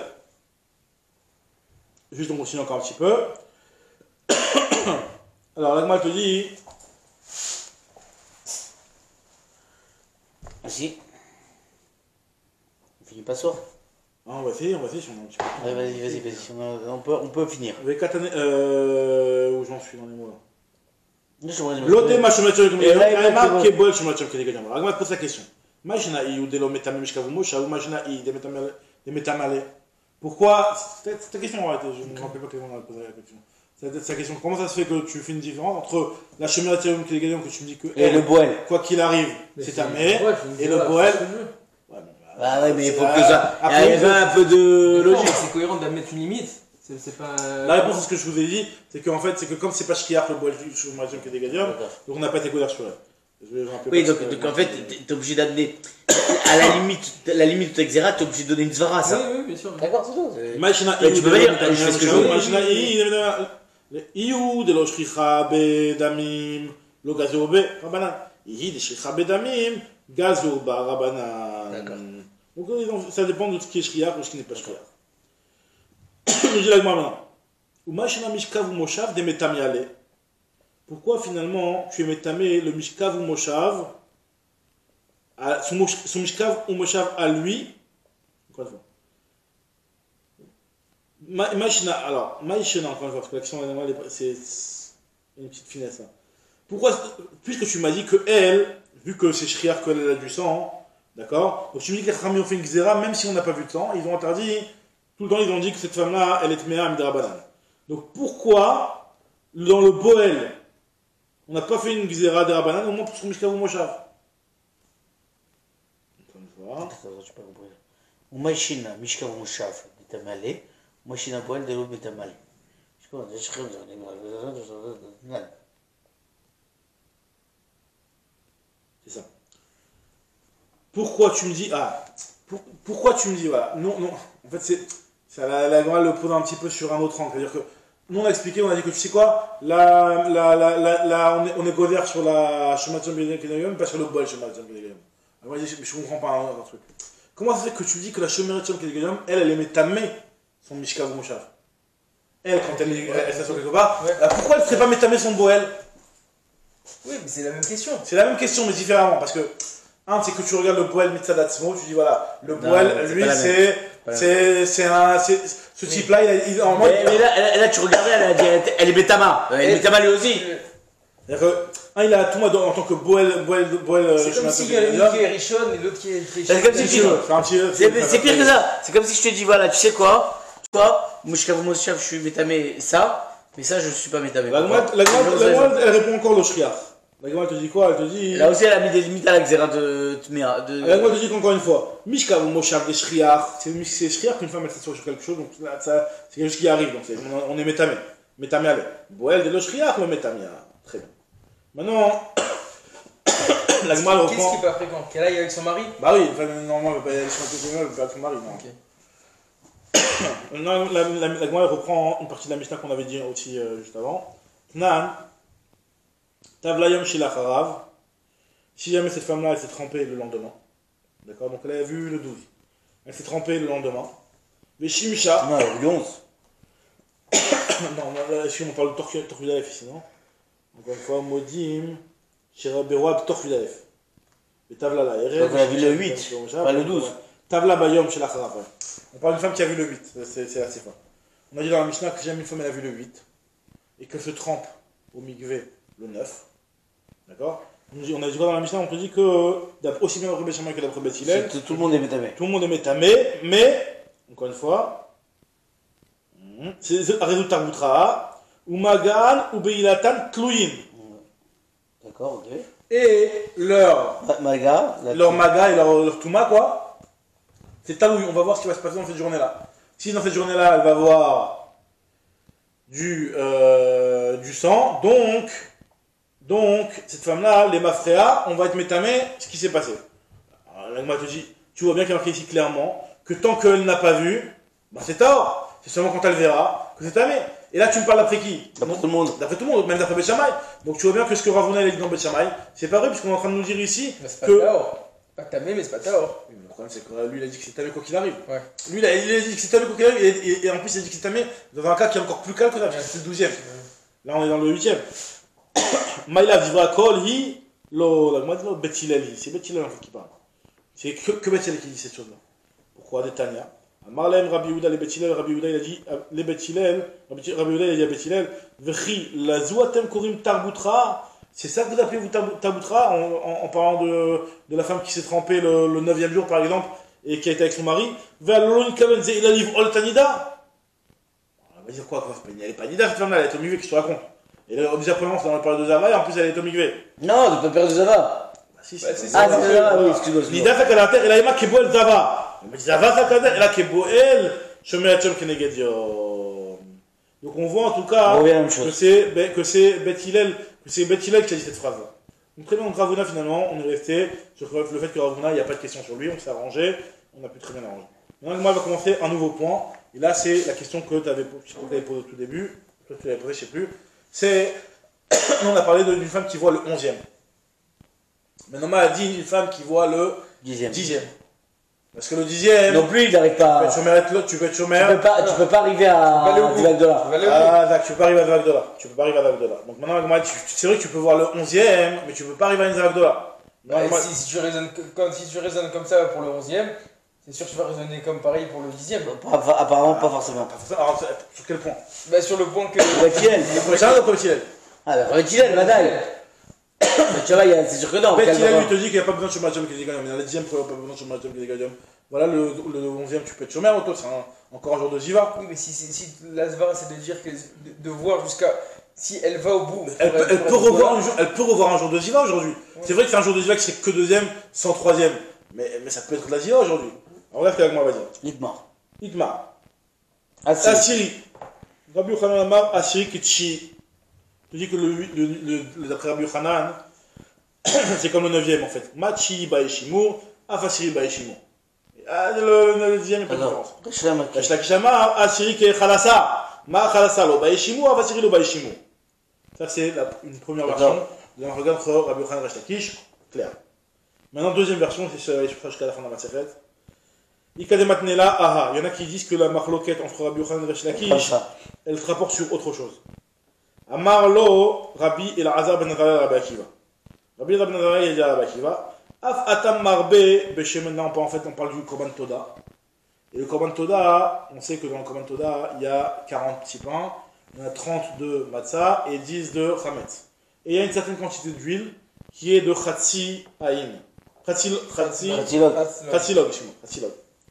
Juste, on continue encore un petit peu. Alors, la Gemara te dit, Vas-y. On finit pas soir. ah, on va essayer, on va essayer si on a un petit peu. Ouais, vas-y, vas-y, vas-y. On, a- on peut, on peut finir. Avec Katane, euh, où j'en suis dans les mots là. L'autre L'autre ma chemin Et là, il de va Marc te- qui est bon chemin de Kelegadium. Alors, pose la question. Imagina i ou de lo metamel mishkavumo, shavu imagina i de metamel de metamale. Pourquoi c'est ta question en réalité, je ne me rappelle pas comment on a posé la question. C'est sa question. Comment ça se fait que tu fais une différence entre la chemin de Kelegadium que tu me dis que Et le Boel. quoi qu'il arrive, Mais c'est c'est- ta mère ouais, je me dis, et le voilà, Boel. c'est ce que je veux. Ouais, bon, bah, Ah ouais, mais il faut C'est que la- ça. Il y après, a un peu de Non, logique. c'est cohérent d'admettre une limite. C'est c'est pas. La réponse à ce que je vous ai dit, c'est qu'en fait, c'est que comme c'est pas Shkiach le bois sur Mariam qui est dégadium, D'accord. donc on n'a pas été couvert sur elle. Je vais- je me rappelle Oui, pas donc, ce que- donc en fait, t'es t'es obligé d'amener. À la limite, la limite de Xera, t'es obligé de donner une Zvara, Oui, ça. oui, bien sûr. D'accord, c'est tout. c'est- Maïchina Mais tu Iyu peux de pas dire, lo- je fais ce que je Maïchina veux. Maïchina Iyu Iyu de lo shricha bedamim lo gazo be rabanan. Iyu de shricha bedamim gazo ba rabanan. D'accord. Donc euh, donc, ça dépend de ce qui est shriach ou ce qui n'est pas shriach. Je dis la Gemara maintenant. Ou Maïchina mishkav ou moshav de metam yale. Pourquoi finalement tu es metamé le mishkav ou moshav à- son, mosh- son mishkav ou moshav à lui? Encore une fois. Ma- Maïchina, alors, Maïchina, encore une fois, parce que l'action animale, c'est c'est une petite finesse. Là. Pourquoi, puisque tu m'as dit que elle, vu que c'est shriar qu'elle a du sang, d'accord, donc tu me dis que les Khamim ont fait une xéra, même si on n'a pas vu de sang, ils ont interdit, tout le temps ils ont dit que cette femme-là, elle est tméa amidra banane. Donc pourquoi, dans le Boel, on n'a pas fait une xéra de banane, au moins pour son mishkav ou moshav? Encore une fois. Attends, j'ai pas compris. Umashina, Mishkav Mushav, Detamale, Umashina Boel, de l'autre Detamale. Je crois que je serais non. C'est ça. Pourquoi tu me dis. Ah, pour- pourquoi tu me dis. Voilà. Non, non. En fait, c'est. Ça, la, la Gemara le pose un petit peu sur un autre angle. C'est-à-dire que. Nous, on a expliqué, on a dit que tu sais quoi, la, la, la, la, la- on est, on est gover sur la Shematium Benegayom, pas sur le bol Shematium Benegayom. Alors, moi, je dis, je comprends pas un, un truc. Comment ça se fait que tu dis que la Shematium Benegayom, elle, elle est métamée son Mishkav ou Moshav? Elle, quand elle, elle, elle s'assoit quelque part, Ouais. euh, pourquoi elle ne ferait pas métamée son Boel? Oui, mais c'est la même question. C'est la même question, mais différemment. Parce que, un, c'est que tu regardes le Boel Mitzadatzmo, tu dis voilà, le Non, Boel, c'est lui, pas la c'est. Pas la C'est c'est un. c'est- Ce type-là, il a. Il, en mode. Mais, mais là, là, là, tu regardais, elle a dit, elle, elle est Betama. Elle est Betama lui aussi. C'est-à-dire que, un, il a tout en tant que Boel. Boel, Boel C'est comme s'il y en a une qui est Richon et l'autre qui est Richon. C'est comme si tu- C'est un petit. C'est c'est pire que ça. C'est comme si je te dis, voilà, tu sais quoi, toi, Mouchkav Moshav, je suis métamé ça, mais ça, je suis pas métamé. La Gemara, la Gemara- la Gemara, elle répond encore au Shriach. La Gemara, elle te dit quoi? Elle te dit. Là aussi, elle a mis des limites à la Xéra de Tmea. De... La Gemara te dit qu'encore une fois, Mishka ou Moshav des Shriach, c'est c'est Shriach qu'une femme elle s'assoit sur quelque chose, donc là, ça, c'est quelque chose qui arrive, donc c'est- on, on est métamé. Métamé allez. Boel de lo Shriach, le métamé. Très bien. Maintenant, la Gemara elle Qu'est-ce qui reprend. est pas fréquent? Qu'elle aille avec son mari? Bah oui, enfin, normalement, elle va pas y aller sur un côté, elle va pas avec son mari. Non. Ok. Non, la, la, la Gemara elle reprend une partie de la Mishnah qu'on avait dit aussi euh, juste avant. Nan, Tavlayom Shilacharav. Si jamais cette femme-là, elle s'est trempée le lendemain. D'accord? Donc elle a vu le douze. Elle s'est trempée le lendemain. Mais Shimsha. Non, elle a vu le onze. Non, là, si on parle de Torchudalef ici, non? Encore une fois, Modim, Shiraberwab Torchudalef. Le Tavla là. Donc elle a vu le huit, pas le douze. Tavla Bayom Shilacharav. Ouais. On parle d'une femme qui a vu le huit. C'est c'est assez fort. On a dit dans la Mishnah que jamais une femme elle a vu le huit. Et qu'elle se trempe au Mikvé le neuf. D'accord? On dit- on a dit quoi dans la Mishnah? On te dit que, d'après- aussi bien d'après Beth Shammai que d'après Beth Hillel, Tout tout le monde est métamé. tout le monde est métamé, mais, encore une fois, hmm, c'est Aredu Tarbutra, ou Magan, ou Beilatan, Tlouyin. D'accord, ok. Et leur, Ma- Maga, la- leur Maga et leur, leur Touma, quoi, c'est Taloui. On va voir ce qui va se passer dans cette journée-là. Si dans cette journée-là, elle va voir du, euh, du sang, donc, donc, cette femme-là, les Mafréas, on va être métamé, ce qui s'est passé. Alors, l'Agma te dit, tu vois bien qu'il y a marqué ici clairement que tant qu'elle n'a pas vu, bah c'est tort. C'est seulement quand elle verra que c'est tamé. Et là, tu me parles d'après qui? D'après Non, tout le monde. D'après tout le monde, même d'après Beth Shammai. Donc tu vois bien que ce que Ravuna a dit dans Beth Shammai, c'est pas vrai, puisqu'on est en train de nous dire ici Mais c'est pas que. Taor. Pas tamé, mais c'est pas Taor. Oui, mais le problème, c'est que lui, il a dit que c'est tamé quoi qu'il arrive. Ouais. Lui, il a, il a dit que c'est tamé quoi qu'il arrive, et, et- et en plus, il a dit que c'est tamé dans un cas qui est encore plus calme que ça, parce que c'est le douzième. Là, on est dans le huitième. Maïla vivra kol hi, lo, la Gemara dit, lo, Beth Hillel hi. C'est Beth Hillel en fait qui parle. C'est que, que Beth Hillel qui dit cette chose-là. Pourquoi? Des Tanya. Marlène, Rabbi Yehuda, les Beth Hillel, Rabbi Yehuda, il a dit, les Beth Hillel, Rabbi Rabbi Yehuda, il a dit à Beth Hillel, V'chi, la zouatem korim tarbutra. C'est ça que vous appelez vous tab- tarbutra, en, en, en parlant de, de la femme qui s'est trempée le, le neuvième jour, par exemple, et qui a été avec son mari. Ve'alolon kaven ze ilaliv ol tanida. On va dire quoi, quoi? Elle est pas nida, cette femme-là, elle est au migvé, qu'est-ce que tu racontes? Et là, déjà, premièrement, c'est dans le parler de Zava, et en plus, elle est au migvé. Non, de pas perdre de Zava. si, Bah, c'est c'est ça. Ah, c'est ça, oui, excuse-moi. Nida Fakalater, el Aima Keboel Zava. Il me dit Zava Fakalater, el Keboel, Shomer Hachem Keneged Yom. Donc on voit en tout cas On revient à la même que chose. c'est Ben- que c'est Bet Hillel que c'est Bet Hillel qui a dit cette phrase-là. Donc très bien, donc Ravuna finalement, on est resté sur le fait que Ravuna, il n'y a pas de question sur lui, on s'est arrangé, on a pu très bien arranger. Maintenant, moi, on va commencer un nouveau point, et là, c'est la question que tu avais, avais posée au tout début, que tu l'avais posée, je ne sais plus. C'est, on a parlé d'une femme qui voit le onzième. Maintenant, on a dit une femme qui voit le Dixième. dixième. Parce que le dixième, Non plus, il n'arrive tu peux pas. être chômeur, tu peux être Tu chômeur. peux pas, tu peux pas arriver Tu vas aller au à bout. dix lacs de là. Tu vas aller au bout. Ah, d'accord, tu peux pas arriver à Zavagdola. Tu peux pas arriver à Zavagdola. Donc maintenant, moi, tu- c'est vrai que tu peux voir le onzième, mais tu peux pas arriver à une Zavagdola. Bah, si, si, tu raisonnes, que- quand, si tu raisonnes comme ça pour le onzième, c'est sûr que tu vas raisonner comme pareil pour le dixième. Pas- pas- Apparemment, pas forcément. Alors, sur quel point? Bah, sur le point que. Avec Hillel. Pour Charles ou pour Hillel? Ah, bah, avec Hillel, Vadaï. Tu vois, il y a- c'est sûr que non. Bet calme-toi. Hillel lui te dit qu'il n'y a pas besoin de chômage d'homme qui est Il y a le dixième, il n'y a pas besoin de chômage d'homme qui est Voilà, le, le onzième, tu peux être chômeur, toi, c'est un- encore un jour de Ziva. Oui, mais si, si, si la Svara, c'est de dire que. De, de voir jusqu'à. Si elle va au bout. Elle, pour peut- être- elle pour peut être revoir voilà. un jour, elle peut revoir un jour de Ziva aujourd'hui. C'est vrai que c'est un jour de Ziva qui serait que deuxième, sans troisième. Mais, mais ça peut être de la Ziva aujourd'hui. Alors regarde avec moi, vas-y. Dites-moi. Itma. Ah, si. Assyrie. Rabbi Yochanan Amar, Assyrie Kitchi. Tu dis que le, le, le, le- d'après Rabbi Yochanan, c'est comme le neuvième en fait. Machi Baeshimur, Afasiri Baeshimur. Ah, le, le, le dixième, il n'y a pas de Alors, différence. Rachel Maki. Rachel Kishama, Assyrie Ke Khalasa. Ma Khalasa lo Baeshimur, Afasiri lo Baeshimur. Ça, c'est la- une première D'accord. version de la regarde entre Rabbi Yochanan et Resh Lakish. Clair. Maintenant, deuxième version, c'est sur jusqu'à la fin de la Maseret. Ikadematnela Aha. Il y en a qui disent que la marloquette entre Rabbi Yochanan et Resh Comme Lakish, ça. elle se rapporte sur autre chose. Amar lo Rabbi El Azar ben Azariah Rabbi Akiva. Rabbi El Azar ben Azariah il dit à Rabbi Akiva, Af atam marbe beshem. Maintenant, en fait, on parle du Korban Toda. Et le Korban Toda, on sait que dans le Korban Toda, il y a quarante petits pains, il y en a trente de matzah et dix de chametz. Et il y a une certaine quantité d'huile qui est de chatsi aïn. Chatsi, chatsi, Ratilog. Ah, c'est- chatsilog, excuse-moi, chatsilog.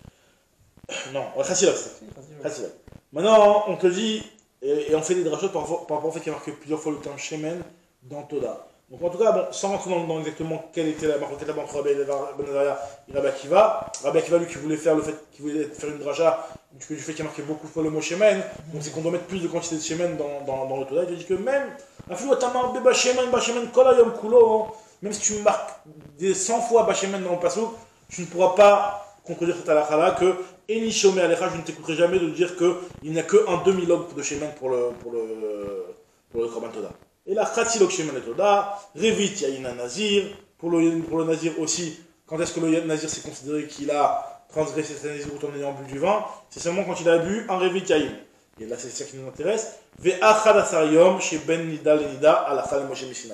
Non, ouais, chatsilog, c'est ça. Chatsilog. Maintenant, on te dit, et, et on fait des drachotes par, rapport- par rapport au fait qu'il y a marqué plusieurs fois le terme shemen dans Toda. Donc en tout cas, bon, sans rentrer dans, dans exactement quelle était la marque là-bas entre Rabbi Ben Azariah et Rabbi Akiva, Rabbi Akiva lui qui voulait faire le fait qu'il voulait faire une dracha, du fait qu'il y a marqué beaucoup de fois le mot shemen, donc c'est qu'on doit mettre plus de quantité de shemen dans, dans, dans le Toda. Il te dit que même, afilou tamar be bashemen bashemen kol hayom kulo, même si tu marques des cent fois bashemen dans le pasouk, tu ne pourras pas contredire cette halakha-là que Eni Shomé Alecha, je ne t'écouterai jamais de dire qu'il n'y a qu'un demi-log de shemen pour le, pour le, pour le Korban Toda. Et là, Khatilok Shemen et Toda, Revit Yaïna Nazir, pour le, pour le Nazir aussi, quand est-ce que le Nazir s'est considéré qu'il a transgressé sa Nazir en ayant bu du vin? C'est seulement quand il a bu un Revit Yaïn. Et là, c'est ça qui nous intéresse. Ve'achad asariyom chez Ben Nida le Nida à la Khal Moshe Mishinai.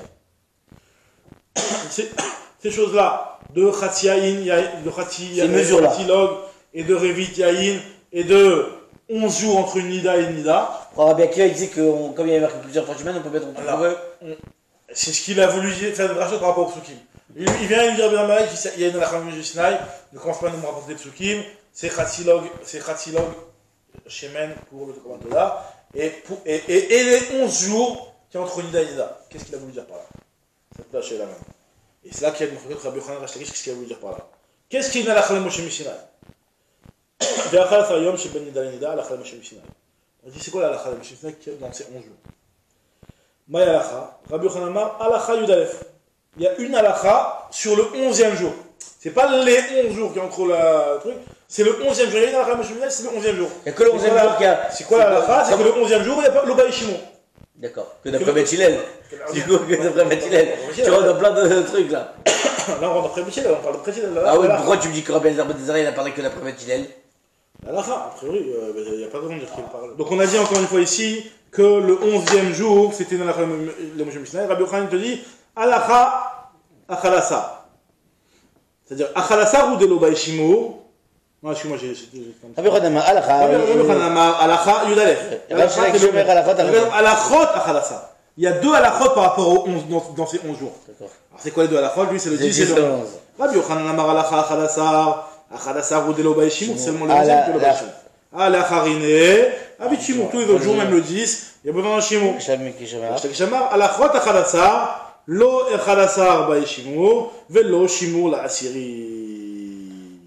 Ces ces choses-là, de Khatsi Yaïn, de Khatsi Ces mesures-là. Khatilog, et de Revit Yaïn, et de onze jours entre une Nida et une Nida. Rabbi Akiva, il disait que on- comme il y avait marqué plusieurs fois semaine, on peut mettre en tout Alors, pour eux. c'est ce qu'il a voulu dire- faire de rachat par rapport au psukim. Il, il vient lui dire bien mal qu'il y a une alakha de Sinai, ne commence pas à nous rapporter des psukim, c'est Khatsilog, c'est Khatsilog Shemen pour le Korban Toda, et, pour- et, et, et les onze jours qui entre Nida et Nida. Qu'est-ce qu'il a voulu dire par là? Cette tâche est la même. Et c'est là qu'il y a une requête Rabbi Yochanan Resh Lakish, qu'est-ce qu'il a voulu dire par là? Qu'est-ce qu'il y a une alakha de Moshe Mishinai? Ve'achal asariyom chez Ben Nida le Nida, alakha de Moshe Mishinai. On dit c'est quoi l'alakha de Moshe Mishinai dans ces onze jours? Maï halakha, Rabbi Yochanan Amar, halakha yudalef. Il y a une halakha sur le onzième jour. C'est pas les onze jours qui est entre la truc, c'est le onzième jour. Il y a une halakha, Moshe Mishinai, c'est le onzième jour. Il n'y a que le C'est onzième quoi jour la- qu'il y a. C'est quoi la halakha? C'est que Comme- le onzième jour, il n'y a pas l'Obaï Shimon. D'accord. Que d'après Bethilel. Du coup, que d'après Bethilel. Tu vois dans plein de trucs là. Là, on rentre après Michel, on parle de Président. Ah oui, pourquoi tu me dis que Rabbi Elazar ben Azariah, il a parlé que d'après Bethilel? Halakha, a priori, euh, il n'y a pas de raison de dire qu'il parle. Donc on a dit encore une fois ici que le onzième jour, c'était dans la de Moshe Mishnah. Rabbi Yochanan te dit halakha achalasa. C'est-à-dire achalasa ou de l'Obaï Shimon. Non, excuse-moi, j'ai. Rabbi Yochanan Amar, halakha. Rabbi Yochanan Amar, halakha yudalef. Rabbi Shlomo Shomer halachot, halachot. Halachot achalasa. Il y a deux halakhot par rapport aux onze dans, dans ces onze jours. D'accord. Alors c'est quoi les deux halakhot? Lui, c'est le C'est dix et dix le et onze. onze. Rabbi Yochanan Amar halakha achalasa. Achalasa ou de l'Obaï Shimon, c'est seulement le Ah, onzième la- que le la- Shimon. Ah, la Harine, avec Shimon, tous les autres jours, même le dix, il y a besoin d'un Shimon. Shamik Kishamar. Shamar, à la Chot Achalasa, Lo echad asar ba shimur, velo shimur la asiri.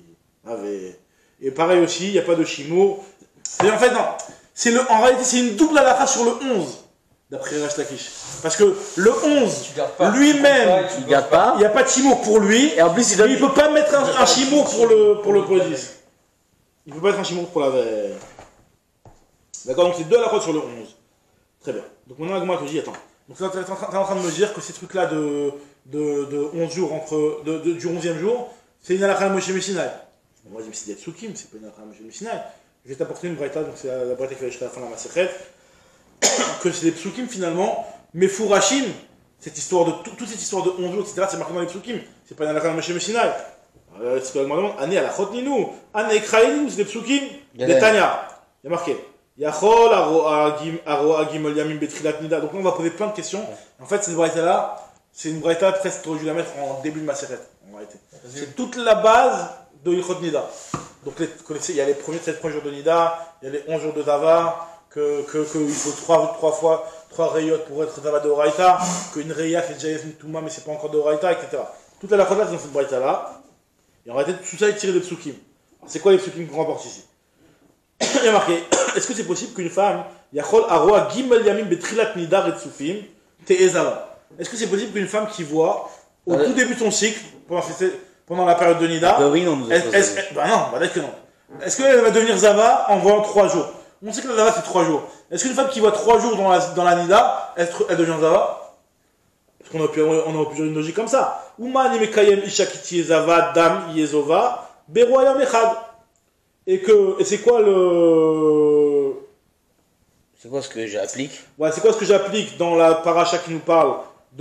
Et pareil aussi, il n'y a pas de shimur. Et en fait, non. C'est le, en réalité, c'est une double halakha sur le onze, d'après Resh Lakish. Parce que le onze, lui-même, Il garde pas. il n'y a pas de shimur pour lui. Et en plus, il donne. Il ne peut pas mettre un, un shimur pour le, pour le préjudice. Il ne peut pas mettre un shimur pour la veille. D'accord, donc c'est deux halakhot sur le onze. Très bien. Donc maintenant, Agma te dit, attends. Donc tu es en, train- en train de me dire que ces trucs-là de, de, de onze jours, entre, de, de, du onzième jour, c'est une halakha Moshe Messinai. Moi, je me suis dit, Tsukim, c'est pas une halakha Moshe Messinai. Je vais t'apporter une braïta, donc c'est la, la braïta qui va jusqu'à la fin de la Masechet, que c'est des psukim finalement, mais Fourachim, cette histoire de, tout, toute cette histoire de onze jours, et cetera, c'est marqué dans les psukim, c'est pas une halakha Moshe Messinai. Euh, c'est ce que la demande, Ané ala Chotninu, Ané Ekraïnu, c'est des psukim, des Tanya. Il y a marqué, Yachol, Aroa Gimel Yamim Betrilat Nida. Donc là, on va poser plein de questions. En fait, cette braïta-là, c'est une braïta presque, tu aurais dû la mettre en début de Masechet, en réalité. C'est toute la base de Yichot Nida. Donc, les, connaissez, il y a les premiers sept premiers jours de Nida, il y a les onze jours de Zava, que, que, que il faut trois, trois fois, trois rayot pour être Zava de Horaïta, qu'une Reya c'est déjà une Touma, mais c'est pas encore de Horaïta, et cetera. Toute la fois là, c'est dans cette braïta là. Et en réalité, tout ça est tiré des psukim. Alors, c'est quoi les psukim qu'on rapporte ici? Il y a marqué, est-ce que c'est possible qu'une femme, Yachol Aroa Gimel Yamim Betrilat Nida Retsufim, Te'ezava? Est-ce que c'est possible qu'une femme qui voit, au Ouais. tout début de son cycle, pendant, pendant la période de Nida, Bah oui, on nous a est-ce, posé. est-ce, bah non, bah d'accord que non. Est-ce qu'elle va devenir Zava en voyant trois jours? On sait que la Zava c'est trois jours. Est-ce qu'une femme qui voit trois jours dans la, dans la Nida, elle, elle devient Zava? Parce qu'on a pu, on a pu dire une logique comme ça. Uma nimekayem ishakiti Zava dam yezova beroyam echad. Et que, et c'est quoi le, C'est quoi ce que j'applique? ouais, c'est quoi ce que j'applique dans la paracha qui nous parle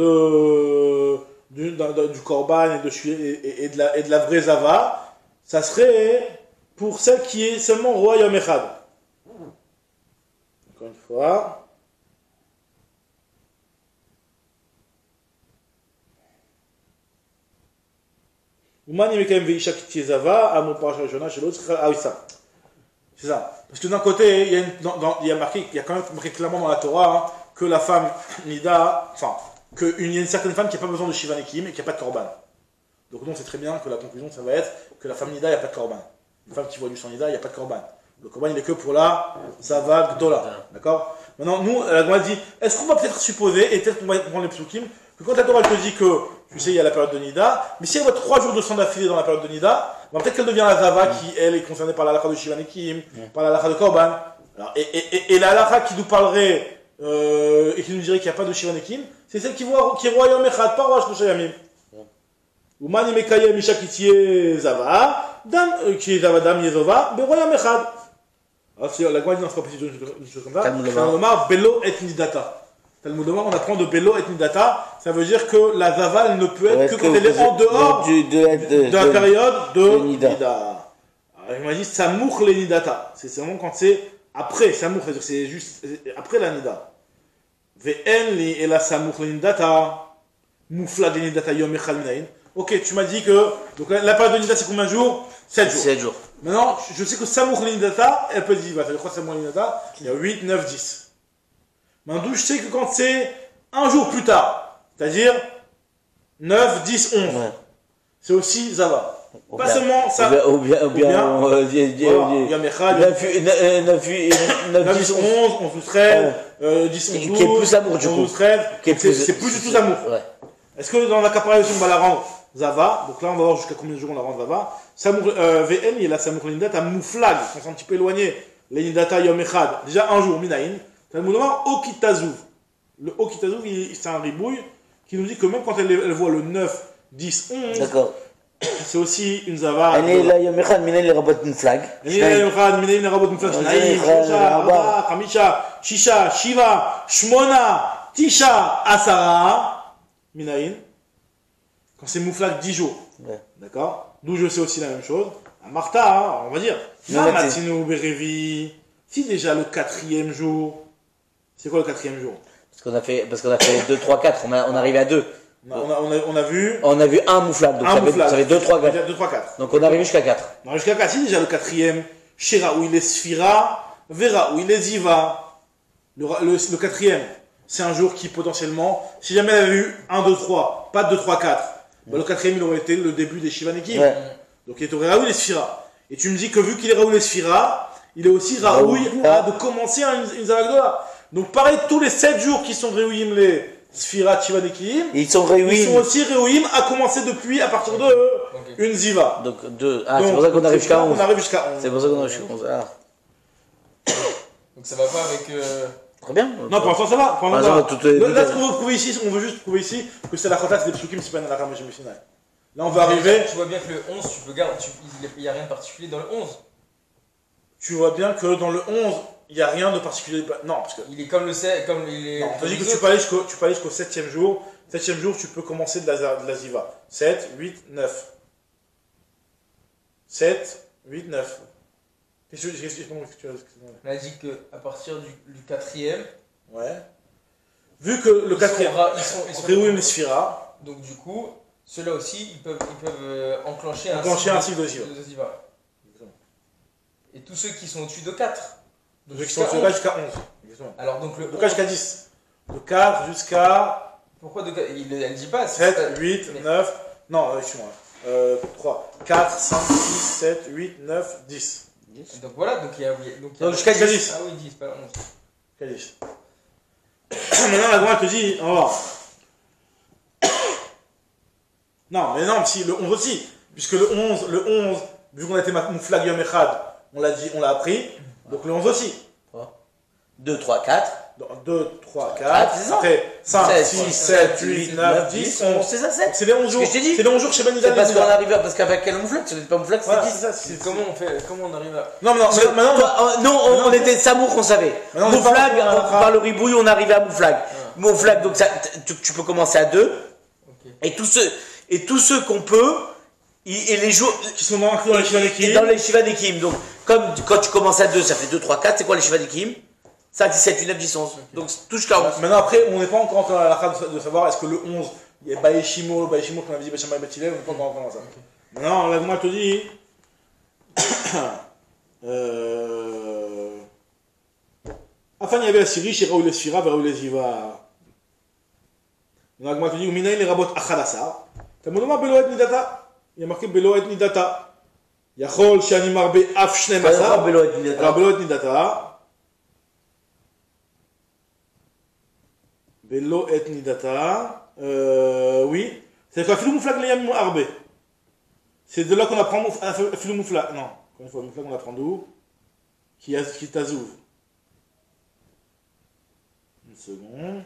de, du, d'un- d'un- du korban et de, et, et- et de la, et de la vraie Zava? Ça serait pour celle qui est seulement roi Yom Echad. Encore une fois. Umani Mekayem Veisha Kiti Zava, Amon Parasha Rishona, chez l'autre, ah oui, ça. C'est ça. Parce que d'un côté, il y a, une, dans, dans- il y a marqué, il y a quand même marqué clairement dans la Torah hein, que la femme Nida, enfin, qu'il y a une certaine femme qui n'a pas besoin de Shiva Nekim et qui n'a pas de korban. Donc nous on sait très bien que la conclusion ça va être que la femme Nida, il n'y a pas de korban. Une femme qui voit du sang Nida, il n'y a pas de korban. Le korban il est que pour la Zava Gdola. D'accord? Maintenant, nous, la Gemara dit, est-ce qu'on va peut-être supposer, et peut-être qu'on va prendre les psukim, que quand la Torah elle te dit que, tu sais, il y a la période de Nida, mais si elle voit trois jours de sang d'affilée dans la période de Nida, ben, peut-être qu'elle devient la Zava qui, elle, est concernée par la halakha de Shiva Nekim, par la halakha de Korban. Alors, et, et, et, et la halakha qui nous parlerait, euh, et qui nous dirait qu'il n'y a pas de Shiva Nekim, c'est celle qui, voit, qui est roi Yom Echad, pas roi Shloshah Yamim. Umani Mekayem Isha Kitiye Zava, Dam, euh, qui est Zava Dam Yezova, ben roi Yom Echad. Alors, si la Gemara dit dans ce cas précis une chose comme ça, Talmud Lomar. Talmud Lomar, Belo et Nidata. Talmud Lomar, on apprend de Belo et Nidata, ça veut dire que la Zava, elle ne peut être Ouais, que que quand elle est en de- dehors de, de, de, de la de- période de, de Nida. Nida. Alors, il m'a dit Samour les Nidata. C'est seulement quand c'est après Samour, c'est-à-dire que c'est juste après la Nida. Ve'en li et la Samour les Nidata. Moufla les Nidata yom echad minayin. Ok, tu m'as dit que donc, la, la période de Nida c'est combien de jours? sept jours. sept jours. Maintenant, je sais que Samour les Nidata, elle peut dire, bah, ça veut dire quoi Samour les Nidata? Il y a huit, neuf, dix. Maintenant, je sais que quand c'est un jour plus tard, c'est-à-dire neuf, dix, onze, Ouais. c'est aussi Zava. Ou Pas bien- seulement ça. Ou bien, ou bien, ou bien, bien, on, euh, dit- dit- Voilà, dit- Yom Echad, neuf, neuf, neuf, neuf, neuf, dix, dix, onze. onze, onze, douze, treize, Ouais. euh, dix, onze, Qui- douze, qui est plus amour, du onze, coup. douze, treize, Qui est c'est plus- c'est plus du tout amour. Ouais. Est-ce que dans la caparation on va la rendre Zava? Donc là on va voir jusqu'à combien de jours on la rend Zava. Samour, euh, V N, il y a la Samour Lindata, Mouflag, qui sont un petit peu éloignés. Les Nidata Yom Echad, déjà un jour, Minaïn. Talmud Lomar, Okitazouv. Le Okitazouv, il- c'est un ribouille qui nous dit que même quand elle, elle voit le neuf, dix, onze, D'accord. c'est aussi une Zava. אני ליום אחד מיני לרבות מפלג. הנה יום אחד, מיני לרבות מפלג שניים, שלושה, ארבעה, חמישה, שישה, שבעה, שמונה, תשעה, עשרה, מנין. Quand c'est mouflag dix jours. Ouais. D'accord? D'où je sais aussi la même chose. À Martha, hein, on va dire. Non, Ma mais t'es- matinu berevi. Si déjà le quatrième jour. C'est quoi le quatrième jour? Parce qu'on a fait, parce qu'on a fait deux, trois, quatre. On, a, on arrive à deux. On a, on a, on a, on a vu. On a vu un mouflage. Donc un ça fait, mouflag. ça fait deux, trois, quatre. deux, trois, quatre. Donc on arrive jusqu'à quatre. On arrive jusqu'à quatre. Si déjà le quatrième. Shira où il est Sphira. Vera où il est Ziva. Le, ra- le, le quatrième. c'est un jour qui potentiellement, si jamais il avait eu un, deux, trois, pas deux, trois, quatre, bah, le quatrième il aurait été le début des Shiva Nekim. Ouais. Donc il aurait Raoul et Sphira. Et tu me dis que vu qu'il est Raoul et Sphira, il est aussi Raoul à de commencer une, une Zavagdola. Donc pareil, tous les sept jours qui sont Réouim les Sphira, Shiva Nekim, Ils sont ils sont réunis. aussi Réouim à commencer depuis, à partir de Ok. une Ziva. Donc, deux. Ah, Donc, c'est pour ça qu'on arrive jusqu'à on onze. arrive jusqu'à onze. C'est pour ça qu'on arrive jusqu'à onze. Ah, Donc ça va pas avec. euh, très bien. Non, pour l'instant ça va. Pour Ah, l'instant, ça ça va, va. tout est- Là, tout là, est- ce qu'on veut prouver ici, on veut juste prouver ici que c'est la Khotat, c'est des psukim, c'est pas une Alakha Moshe Sinai. Là, on va arriver. Tu vois bien que le onze, tu peux garder. tu- Il n'y a rien de particulier dans le onze. Tu vois bien que dans le onze, il n'y a rien de particulier. Non, parce que. Il est comme le sept, comme il est. Non, comme on t'a dit les que tu autres. peux aller jusqu'au, tu peux aller jusqu'au septième jour. Septième jour, tu peux commencer de la, de la Ziva. sept, huit, neuf. sept, huit, neuf. Qu'est-ce que tu qu'est-ce que tu qu'est-ce que tu- On a dit qu'à partir du, du quatrième. Ouais. Vu que le ils sont quatrième, ra- Ils sont. Ils sont Réouim les Sphira, Donc du coup, ceux-là aussi, ils peuvent, ils peuvent euh, enclencher, Enclencher un cycle de de Ziva. de Ziva. Et tous ceux qui sont au-dessus de quatre. Donc ceux qui jusqu'à sont là onze. jusqu'à onze. Exactement. Alors donc le De quatre jusqu'à dix. De quatre jusqu'à Pourquoi de quatre Il ne dit pas. c'est sept, pas- huit, mais- neuf. Non, euh, excuse-moi. Euh, trois, quatre, cinq, six, sept, huit, neuf, dix. Donc voilà, donc il y a. Donc, il y a- Donc, jusqu'à dix. Ah oui, dix, pas onze. Jusqu'à dix. Maintenant, la Gemara te dit, on va voir. Non, mais non, si, le onze aussi. Puisque le onze, le onze, vu qu'on a été Mouflag Yom Echad, on l'a dit, on l'a appris. Donc le onze aussi. deux, trois, quatre. deux, trois, quatre, quatre. c'est ça. Après, cinq, sept, six, sept, huit, neuf, dix, onze. C'est ça, sept. C'est les onze jours. que je t'ai dit. C'est les onze jours chez Ben C'est parce qu'on Nidal. arrive à. Parce qu'avec quel mouflac, si on n'est pas mouflac, c'est Voilà, dix. c'est ça. c'est- Comment on fait Comment on arrive à. Non, mais non, Parce que maintenant, toi, euh, non, on, maintenant, on était Samour, on savait. Maintenant, on est Mouflag, pas encore à- on- par le ribouille, on arrivait à Mouflag. Mouflag, donc ça, tu, tu peux commencer à deux. Ok. Et tous ceux, et tous ceux qu'on peut, i- et les jours. qui sont dans inclus dans les Shiva et Nekim. dans les Shiva Nekim. Donc, comme quand tu commences à deux, ça fait deux, trois, quatre. C'est quoi les Shiva Nekim cinq, six, sept, huit, neuf, dix, onze. Donc, tout jusqu'à onze. Maintenant, après, on n'est pas encore entré dans la rade de savoir est-ce que le onze, il y a Baeshimo, Baeshimo qu'on avait dit Beshama et Bethilel, on n'est pas encore entré dans ça. Maintenant, là, moi, je te dis. euh. Afin il y avait Assiri, chez Raoul Esfira, vers Raoul Esiva. Donc, moi, je te dis, Uminaï les rabot Achadasa. T'as mon nom Belo et Nidata. Il y a marqué Belo et Nidata. Yachol, Shani Marbe, Af Shne Masa. Alors, Belo et Nidata. Belo et Nidata. Euh, oui. C'est quoi Filou Mouflag Leyam Arbe. C'est de là qu'on apprend mouf- ah, Filou Mouflag. Non. Encore une fois, Mouflag, on apprend d'où Qui a- qui t'azouve. Une seconde.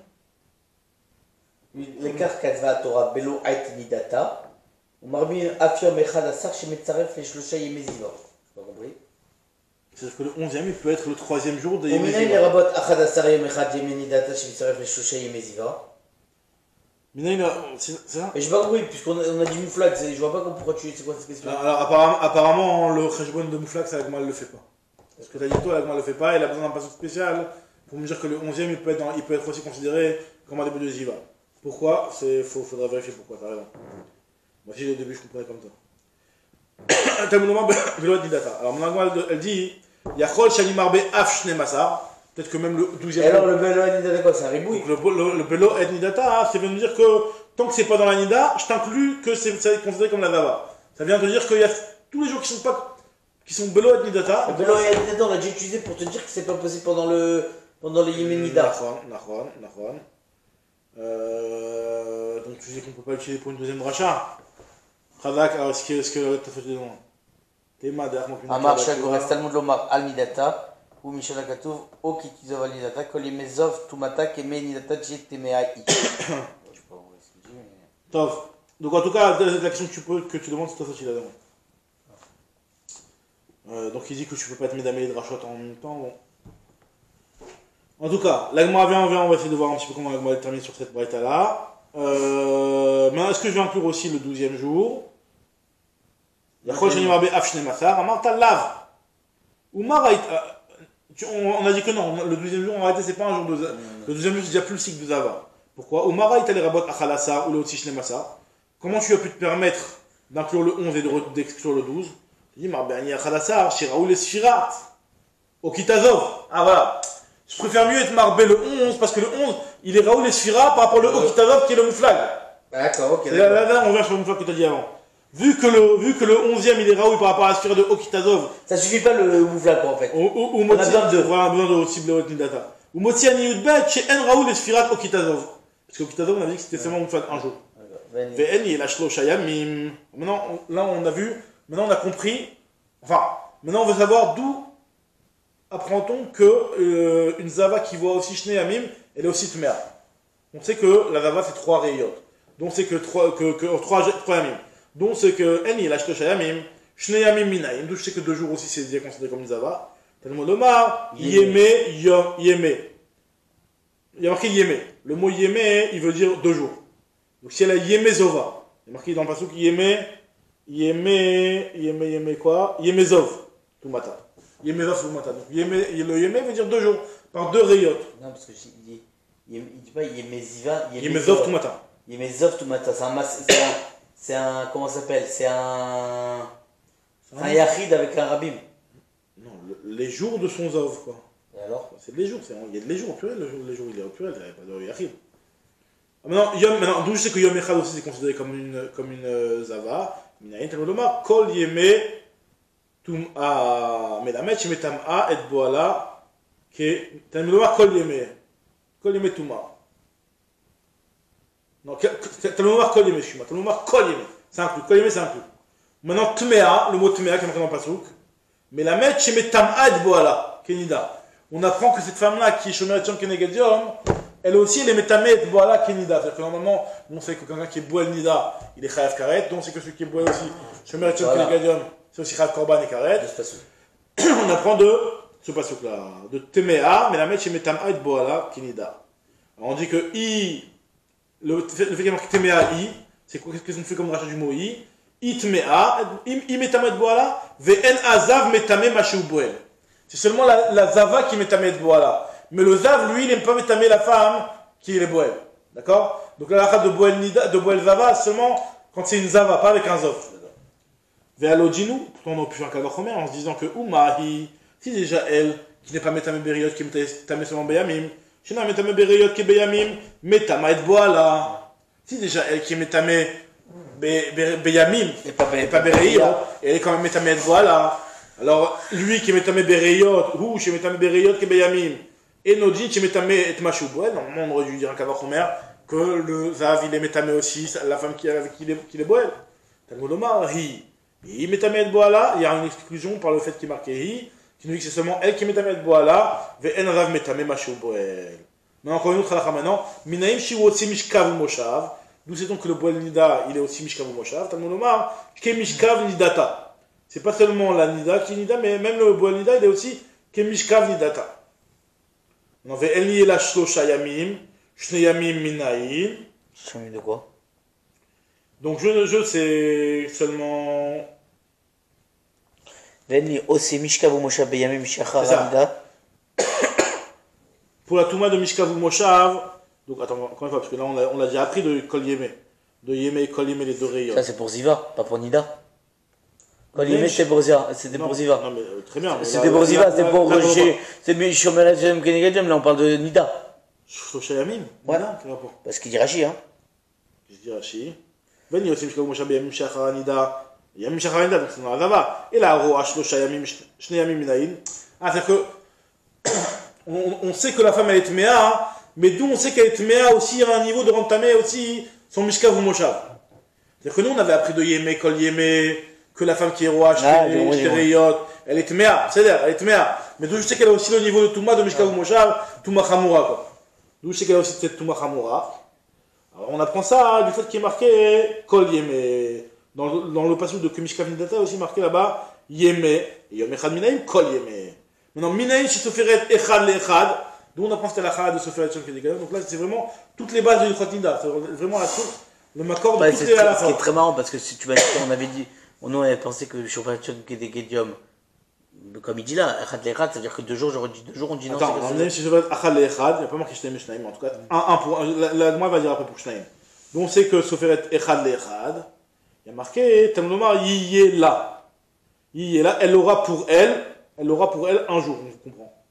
l'écart qu'Azva Torah, Belo Ait Nidata. On m'a remis Afiam Echad Asar chez Metzaref, les Shlosha Yemeziva. J'ai pas compris. C'est-à-dire que le onzième, il peut être le troisième jour de Au Minaï, les rabot Achad Asar Yom Echad Yemenidata chez Metzaref, les Shlosha Yemeziva. Minaï, c'est c'est ça Et j'ai pas compris, puisqu'on a, on a dit Mouflag, c'est- je vois pas pourquoi tu. C'est quoi cette question? Alors, alors, apparemment, apparemment, le Khashbon de Mouflag, ça avec moi, elle le fait pas. Parce que t'as dit toi, avec moi, elle le fait pas, il a besoin d'un passage spécial pour me dire que le onzième, il peut être, dans- il peut être aussi considéré comme un début de Ziva. Pourquoi C'est faux, faudra vérifier pourquoi, t'as raison. Moi aussi, au début, je comprenais comme ça. Talmudoma Belo Nidata. Alors, mon argument, elle- elle dit Yachol Shani Marbe Af Shne Masa. Peut-être que même le Et douzième. alors le Belo Ait Nidata, quoi? C'est un ribouille. Donc, le, le, le Belo et Nidata, hein, ça veut nous dire que tant que c'est pas dans la Nida, je t'inclus que c'est c'est considéré comme la Vava. Ça vient te dire qu'il y a tous les jours qui sont pas. qui sont Belo et Nidata. Le Belo Ait Nidata, on l'a déjà utilisé pour te dire que c'est pas possible pendant le. pendant les Yemenida. Nachon, Nachon, Nachon. Euh, donc tu dis qu'on peut pas l'utiliser pour une deuxième dracha. Khazak, alors est-ce que est-ce que t'as fait dedans Théma derrière moi. Amar Shagores Talmud Lomar Al Midata, ou Michel Akatov, O Kikizov Al Nidata, Kolimezov, Tumata, Keme Nidata, Jetemei. Je sais pas ce qu'il dit, mais. Top. Donc en tout cas, la, la question que tu, peux, que tu demandes, c'est toi qui la demande. Euh, donc il dit que tu peux pas te médamer les drachot en même temps. Bon. En tout cas, l'agma vient, vient, on va essayer de voir un petit peu comment l'agma termine sur cette braïta là. Euh, maintenant, est-ce que je vais inclure aussi le douzième jour Yachol Shani Marbe Af Shne Masar, Amar Talav. Ou Maraït. On a dit que non, le douzième jour en réalité c'est pas un jour de Zava. Le douzième jour c'est déjà plus le cycle de Zava. Pourquoi Ou Maraït Ali Rabot Achalasa ou le Otsi Shne Masar. Comment tu as pu te permettre d'inclure le onze et de- d'exclure le douze Tu dis Marbe Ani Achalasa, chez Raoul et Sfirat. Au Kitazov. Ah voilà. Je préfère mieux être marbé le onze, parce que le onze, il est Raoul et Sphira par rapport au Okitazov qui est le Mouflag. D'accord, ok. Là, là, là, on vient sur le Mouflag que tu as dit avant. Vu que le, vu que le onzième il est Raoul par rapport à la Sphira de Okitazov, Ça suffit pas le mouflag en fait. ou, ou, ou On a besoin de deux. Voilà, on a besoin de cibler au Nidata. Ou Motsi Ani Yudbet chez En Raoul et Sphira de Okitazov. Parce qu'Okitazov, on a dit que c'était seulement Mouflag un jour. D'accord. V N, il est la Shlosh Hayamim. Maintenant, on- là, on a vu, maintenant, on a compris. Enfin, maintenant, on veut savoir d'où apprend-on que euh, une Zava qui voit aussi Shnei Yamim, elle est aussi Tmea. On sait que la Zava, c'est trois Reyot. Donc, c'est que trois, que, que, oh, trois, trois Yamim. Donc, c'est que En, il est la Shlosh Hayamim. Shnei Yamim Minaim. Donc, je sais que deux jours aussi, c'est déjà considéré comme une Zava. Tellement Lomar, Yeme, Yom, Yeme. Il y a marqué Yeme. Le mot Yeme, il veut dire deux jours. Donc si elle a Yeme Zova, il y a marqué dans le passage Yeme, Yeme, Yeme, Yeme quoi Yeme Zov, tout matin. Yeme Zov, tout matin. Donc Yeme, le Yeme veut dire deux jours, par deux rayotes. Non, parce que je- il dit, il, il dit pas Yemeziva, Yeme Zov, tout matin. Yemezov tout matin. C'est un, mas- c'est un, c'est un, comment ça s'appelle? C'est un, C'est un- un yachid avec un rabim. Non, le- les jours de son Zov, quoi. Et alors? C'est les jours, c'est- il y a de les jours au pluriel, le jour- les jours il est au pluriel, il n'y a pas de Yachid. Ah, Maintenant, Yom, maintenant, d'où je sais que Yom Echad aussi c'est considéré comme une, comme une euh, Zava. Minayin Talmudoma, Kol Yeme Tum'a Melamed Shemetam'a et Boala Ke Talmudoma Kol Yeme Kol Yeme Tum'a. Non, Talmudoma Kol Yeme, excuse-moi. Talmudoma Kol Yeme. C'est inclus. Kol Yeme, c'est inclus. Maintenant, Tmea, le mot Tmea qui est marqué dans le Passouk. Melamed Shemetam'a et Boala Kenida. On apprend que cette femme-là qui est Shomer Tchon Kenegadium, elle aussi, elle est métamée de Boala Kenida. C'est-à-dire que normalement, on sait que quelqu'un qui est Boel Nida, il est Chayav Karet. Donc c'est que celui qui est Boel aussi, Shomer Tchon Voilà. Kenegadium, c'est aussi Chayav Korban et Karet. De ce passage. On apprend de ce passage-là, de Temea, mais la mettre chez Metama et Boala Kenida. Alors on dit que I, le fait, le fait qu'il y a marqué Temea I, c'est quoi, qu'est-ce qu'on fait comme rachat du mot I? I Temea, I, I Metama et Boala, V'en Azav Metame Mashu Boel. C'est seulement la, la Zava qui Metame et Boala. Mais le Zav, lui, il n'aime pas Metame la femme qui est le Boel. D'accord? Donc la rachat de Boel Nida, de Boel Zava, seulement quand c'est une Zava, pas avec un Zov. Ve'alodjinu, pourtant on aurait pu faire un Kavachomer en se disant que Umahi, si déjà elle, qui n'est pas Metame Beriot, qui est Metame seulement Beyamim, Shina Metame Beriot qui est Beyamim, Metama et Boala. Si déjà elle qui est Metame Be- Be- Beyamim, Et pas et pas Beriot, et elle est quand même Metame et Boala. Alors lui qui est Metame Beriot, ou chez Metame Beriot qui est Beyamim, et Nodjin qui est Metame et Mashouboel, normalement on aurait dû dire un Kavachomer que le Zav il est Metame aussi, la femme qui avec qui il est, qui est Boel. Talmud Omar, Hi. Et Metamed Boala, il y a une exclusion par le fait qu'il est marqué Hi, qui nous dit que c'est seulement elle qui est Metamed Boala, Ve'en Rav Metame Mashu Boel. Mais encore une autre halakha maintenant, Minaim Shiwotsi Mishkav Moshav, d'où c'est donc que le Boel Nida, il est aussi Mishkav Moshav, Talmud Omar, Ke Mishkav Nidata. C'est pas seulement la Nida qui est Nida, mais même le Boel Nida, il est aussi Ke Mishkav Nidata. On avait Eli la Shlosha Yamim, Shnei Yamim Minaim. Chemin de quoi? Donc je, je c'est seulement. Veni Ose Mishkavu Moshe Beyamim Shachar C'est ça. Hamida. Pour la Touma de Mishkav ou Moshav, donc attends, encore une fois, parce que là on l'a, on l'a déjà appris de Kol Yeme. De Yeme et Kol Yeme, les deux rayons. Ça c'est pour Ziva, pas pour Nida. Quand Mais il met je- c'était pour Ziva, c'était Non, pour Ziva. Non, mais euh, très bien. mais C'était là- pour là- Ziva, là- c'était là- pour là, Rocher. C'est mieux Shomer Jem Kenegadium, là on parle de Nida. Shosha Yamim. Ouais. Non, quel rapport? Parce qu'il dit Rachi, hein. Je dis Rashi. Veni aussi Mishkav ou Moshav Yamim Shachar Nida. Yamim Shachar Nida, donc c'est dans la Zava. Et là, Roa Shlosha Yamim Shnei Yamim Minaïn. Ah, c'est-à-dire que. On, on sait que la femme elle est Tmea, hein, mais d'où on sait qu'elle est Tmea aussi à un niveau de Rantamé aussi, son Mishkav ou Moshav. C'est-à-dire que nous on avait appris de Yeme, Kol Yeme, que la femme qui est roi, Ah, oui, oui, Shtereyot, elle est Tmea, c'est-à-dire, elle est Tmea. Mais d'où je sais qu'elle a aussi le niveau de Touma, de Mishkav ou Moshav, Touma Chamura, quoi. D'où je sais qu'elle a aussi cette Touma Chamura. Alors on apprend ça hein, du fait qu'il est marqué Kol Yeme. Dans le, dans le passage de Mishkav Nidata aussi marqué là-bas, Yeme, et Yom Echad Minaim, Kol Yeme. Maintenant, Minaïm, chez Soferet, Echad, l'Echad, d'où on apprend c'était l'Echad de Soferet, Shem Kedekadam. Donc là, c'est vraiment toutes les bases de Yichot Nida. C'est vraiment la source, le Makor de Ouais, toutes c'est les très- ce qui halachot. est très marrant parce que si tu vas on avait dit, on avait pensé que Shomer Jem Kenegadium, comme il dit là, Echad Lechad, ça veut dire que deux jours, j'aurais dit deux jours, on dit non. Attends, c'est dans que Minaïm, chez Soferet, Echad, l'Echad, il n'y a pas marqué Shnaim et Shnaim, en tout cas, un, un pour, la, la moi va dire après pour Shnaim. Donc on sait que Soferet, Echad, l'Echad, il y a marqué, Talmud Omar, Yiyela. Yiyela, elle aura pour elle, elle aura pour elle un jour, on comprend.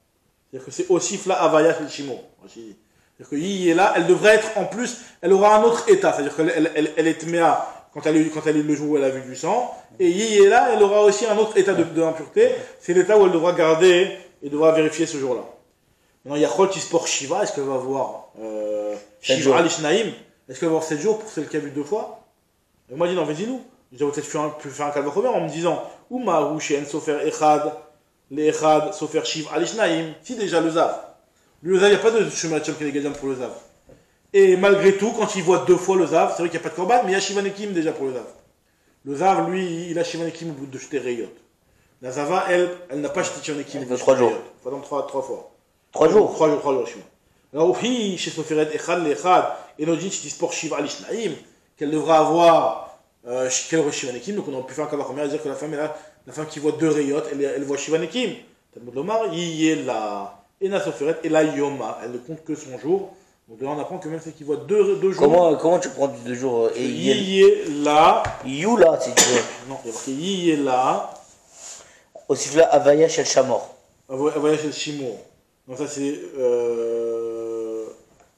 C'est-à-dire que c'est aussi Fla Avaya chez le Shimo. C'est-à-dire que Yi est là, elle devrait être en plus, elle aura un autre état. C'est-à-dire qu'elle elle, elle, elle est Tméa quand elle est, quand elle est le jour où elle a vu du sang. Et Yi est là, elle aura aussi un autre état de, de impureté. C'est l'état où elle devra garder et devra vérifier ce jour-là. Maintenant, il y a Chol qui se porte Shiva. Est-ce qu'elle va voir euh, Shiva Alishnaim? Est-ce qu'elle va voir sept jours pour celle qui a vu deux fois? Et moi, je dis non, vas-y-nous. J'aurais peut-être pu, pu faire un calvachomer en me disant Ouma ou Shen Sofer Echad, les Echad, Sofer Shiv Alishnaim. Si déjà le Zav. Le Zav, il n'y a pas de chemin de Tchom Kenegadjan pour le Zav. Et malgré tout, quand il voit deux fois le Zav, c'est vrai qu'il n'y a pas de Korban, mais il y a Shivanekim déjà pour le Zav. Le Zav, lui, il a Shivanekim au bout de jeter Reyot. La Zava, elle, elle n'a pas jeté Shivanekim. Il faut trois jours. Pendant trois, trois fois. Trois jours. Trois jours, trois jours, Shima. Alors, oui, chez Soferet Echad, les Echad, et Nodin, chez Sport Shiv Alishnaim, qu'elle devra avoir. Euh, quel Shivanekim, donc on aurait pu faire un kavachomer à dire que la femme est là, la femme qui voit deux rayotes, elle, elle voit Shivanekim. Talmud Lomar, Yiyela, Ena Soferet, et la Yoma, elle ne compte que son jour. Donc là on apprend que même celle qui voit deux, deux jours. Comment, comment tu prends deux jours et Yiyela. Yula, si tu veux. Non, il y a marqué Yiyela. Aussi là, Avaya Shel Shamor. Avaya Shel Shimor. Donc ça c'est. Euh...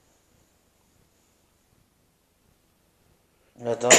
Attends.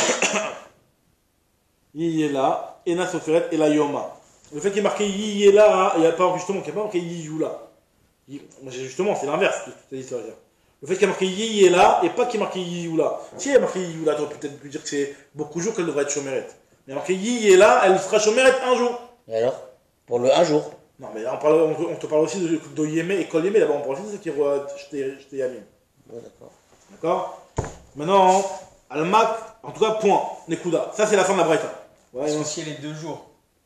Yiyela, Ena Soferet et la Yoma. Le fait qu'il y ait marqué Yiyela, il n'y a pas justement, qu'il n'y a pas marqué Yiyula. Justement, c'est l'inverse de toute l'histoire. Le fait qu'il y ait marqué Yiyela et pas qu'il y ait marqué Yiyula. Si il y a marqué Yiyula, tu aurais peut-être pu dire que c'est beaucoup de jours qu'elle devrait être chômérette. Mais il y a marqué Yiyela, elle sera chômérette un jour. Et alors? Pour le un jour. Non, mais là, on, parle, on, on te parle aussi de, de Yémé et Kol Yémé. D'abord, on parle aussi de ce qui est jeté Yamim. Ouais, d'accord. D'accord. Maintenant, Al-Mak, en tout cas, point. Nekuda. Ça, c'est la fin de la Braïta. Ouais, donc si elle est deux jours.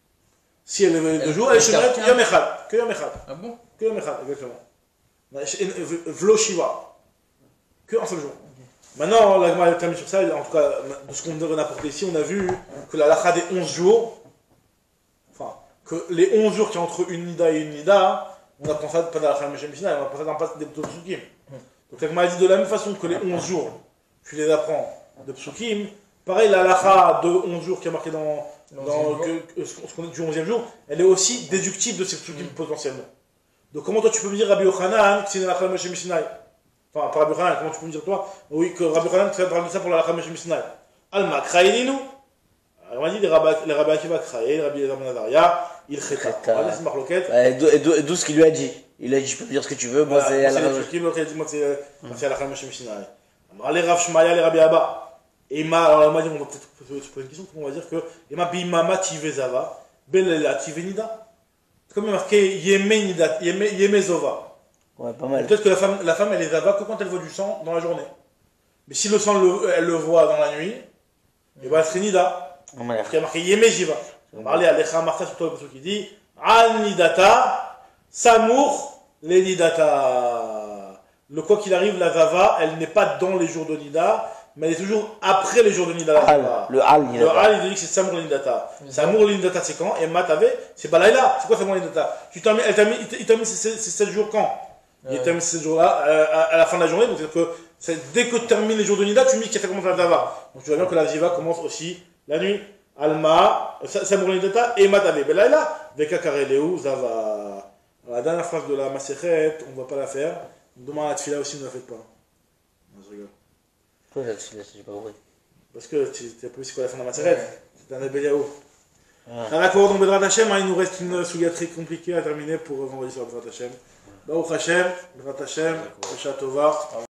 Si elle est deux jours, elle est chômérette Yom Echad. Que Yom Echad. Ah bon? Que Yom Echad, exactement. Vlo Shiva. Que un seul jour. Okay. Maintenant, la Gemara termine sur ça. En tout cas, de ce qu'on devrait apporter ici, on a vu que la lacha des onze jours, enfin, que les onze jours qui ont entre une nida et une nida, on apprend ça pas dans la lacha de Mishnah, on apprend ça dans le passage des psukim. Donc la Gemara dit de la même façon que les onze jours, tu les apprends de psukim. Pareil, la lacha de onze jours qui est marquée dans, dans que, que, ce qu'on dit du onzième jour, elle est aussi déductible de ces psukim mm. potentiellement. Donc comment toi tu peux me dire Rabbi Yochanan que c'est la lacha de Moshe Mishnah? Enfin, pas Rabbi Yochanan, comment tu peux me dire toi? Oui, que Rabbi Yochanan parle de ça pour la lacha de Moshe Mishnah. Alma, kraïninu. On m'a dit les Rabbi Akiva kraï, les Rabbi Elazar ben Azaria, il cheta. Voilà, c'est marloquette. Et d'où ce qu'il lui a dit? Il a dit, je peux dire ce que tu veux, moi c'est la lacha de Moshe Mishnah. Moi c'est la lacha de Moshe Mishnah. Les Rav Shmaya, les Rabbi Abba. Et ma, alors on va dire, on va peut-être se poser une question, on va dire que Ema bimama tivezava, belela tivenida. C'est comme il est marqué yemenida, yemezova. Ouais, pas mal. Peut-être que la femme, la femme, elle les ava que quand elle voit du sang dans la journée. Mais si le sang, le, elle le voit dans la nuit, et ben elle serait nida. Il y a marqué yemejiva. On va parler à l'Echa Martha sur toi, le qui dit Al nidata, samour, les nidata. Le quoi qu'il arrive, la vava, elle n'est pas dans les jours de nida. Mais elle est toujours après les jours de Nidata. Al, le Al Nidata. Le Al, il dit que c'est Samour Nidata. Samour Nidata, c'est quand? Et Matave, c'est Balaïla. C'est quoi Samour Nidata? Tu t'as mis, elle t'a mis, il t'a mis ces sept jours quand? Ouais. Il t'a mis ces sept jours-là euh, à, à la fin de la journée. Donc, c'est-à-dire que dès que tu termines les jours de Nida, tu me dis qu'il y a commencé la Zava. Donc, tu vois bien que la Ziva commence aussi la nuit. Alma, Samour Nidata et Matave. Balaïla, Veka Kareleu, Zava. La dernière phrase de la Maséchet, on ne va pas la faire. Demain, la Tfila aussi, ne la faites pas. Non, je rigole. Pourquoi la Tfila, j'ai pas compris? Parce que tu as pas vu c'est quoi la fin de la Maséchet? C'est un Ebeliaou. D'accord, donc Bedrat Hashem, il nous reste une souga très compliquée à terminer pour vendredi soir Bedrat Hashem. Baruch Hashem, Bedrat Hashem, Pesha Tova.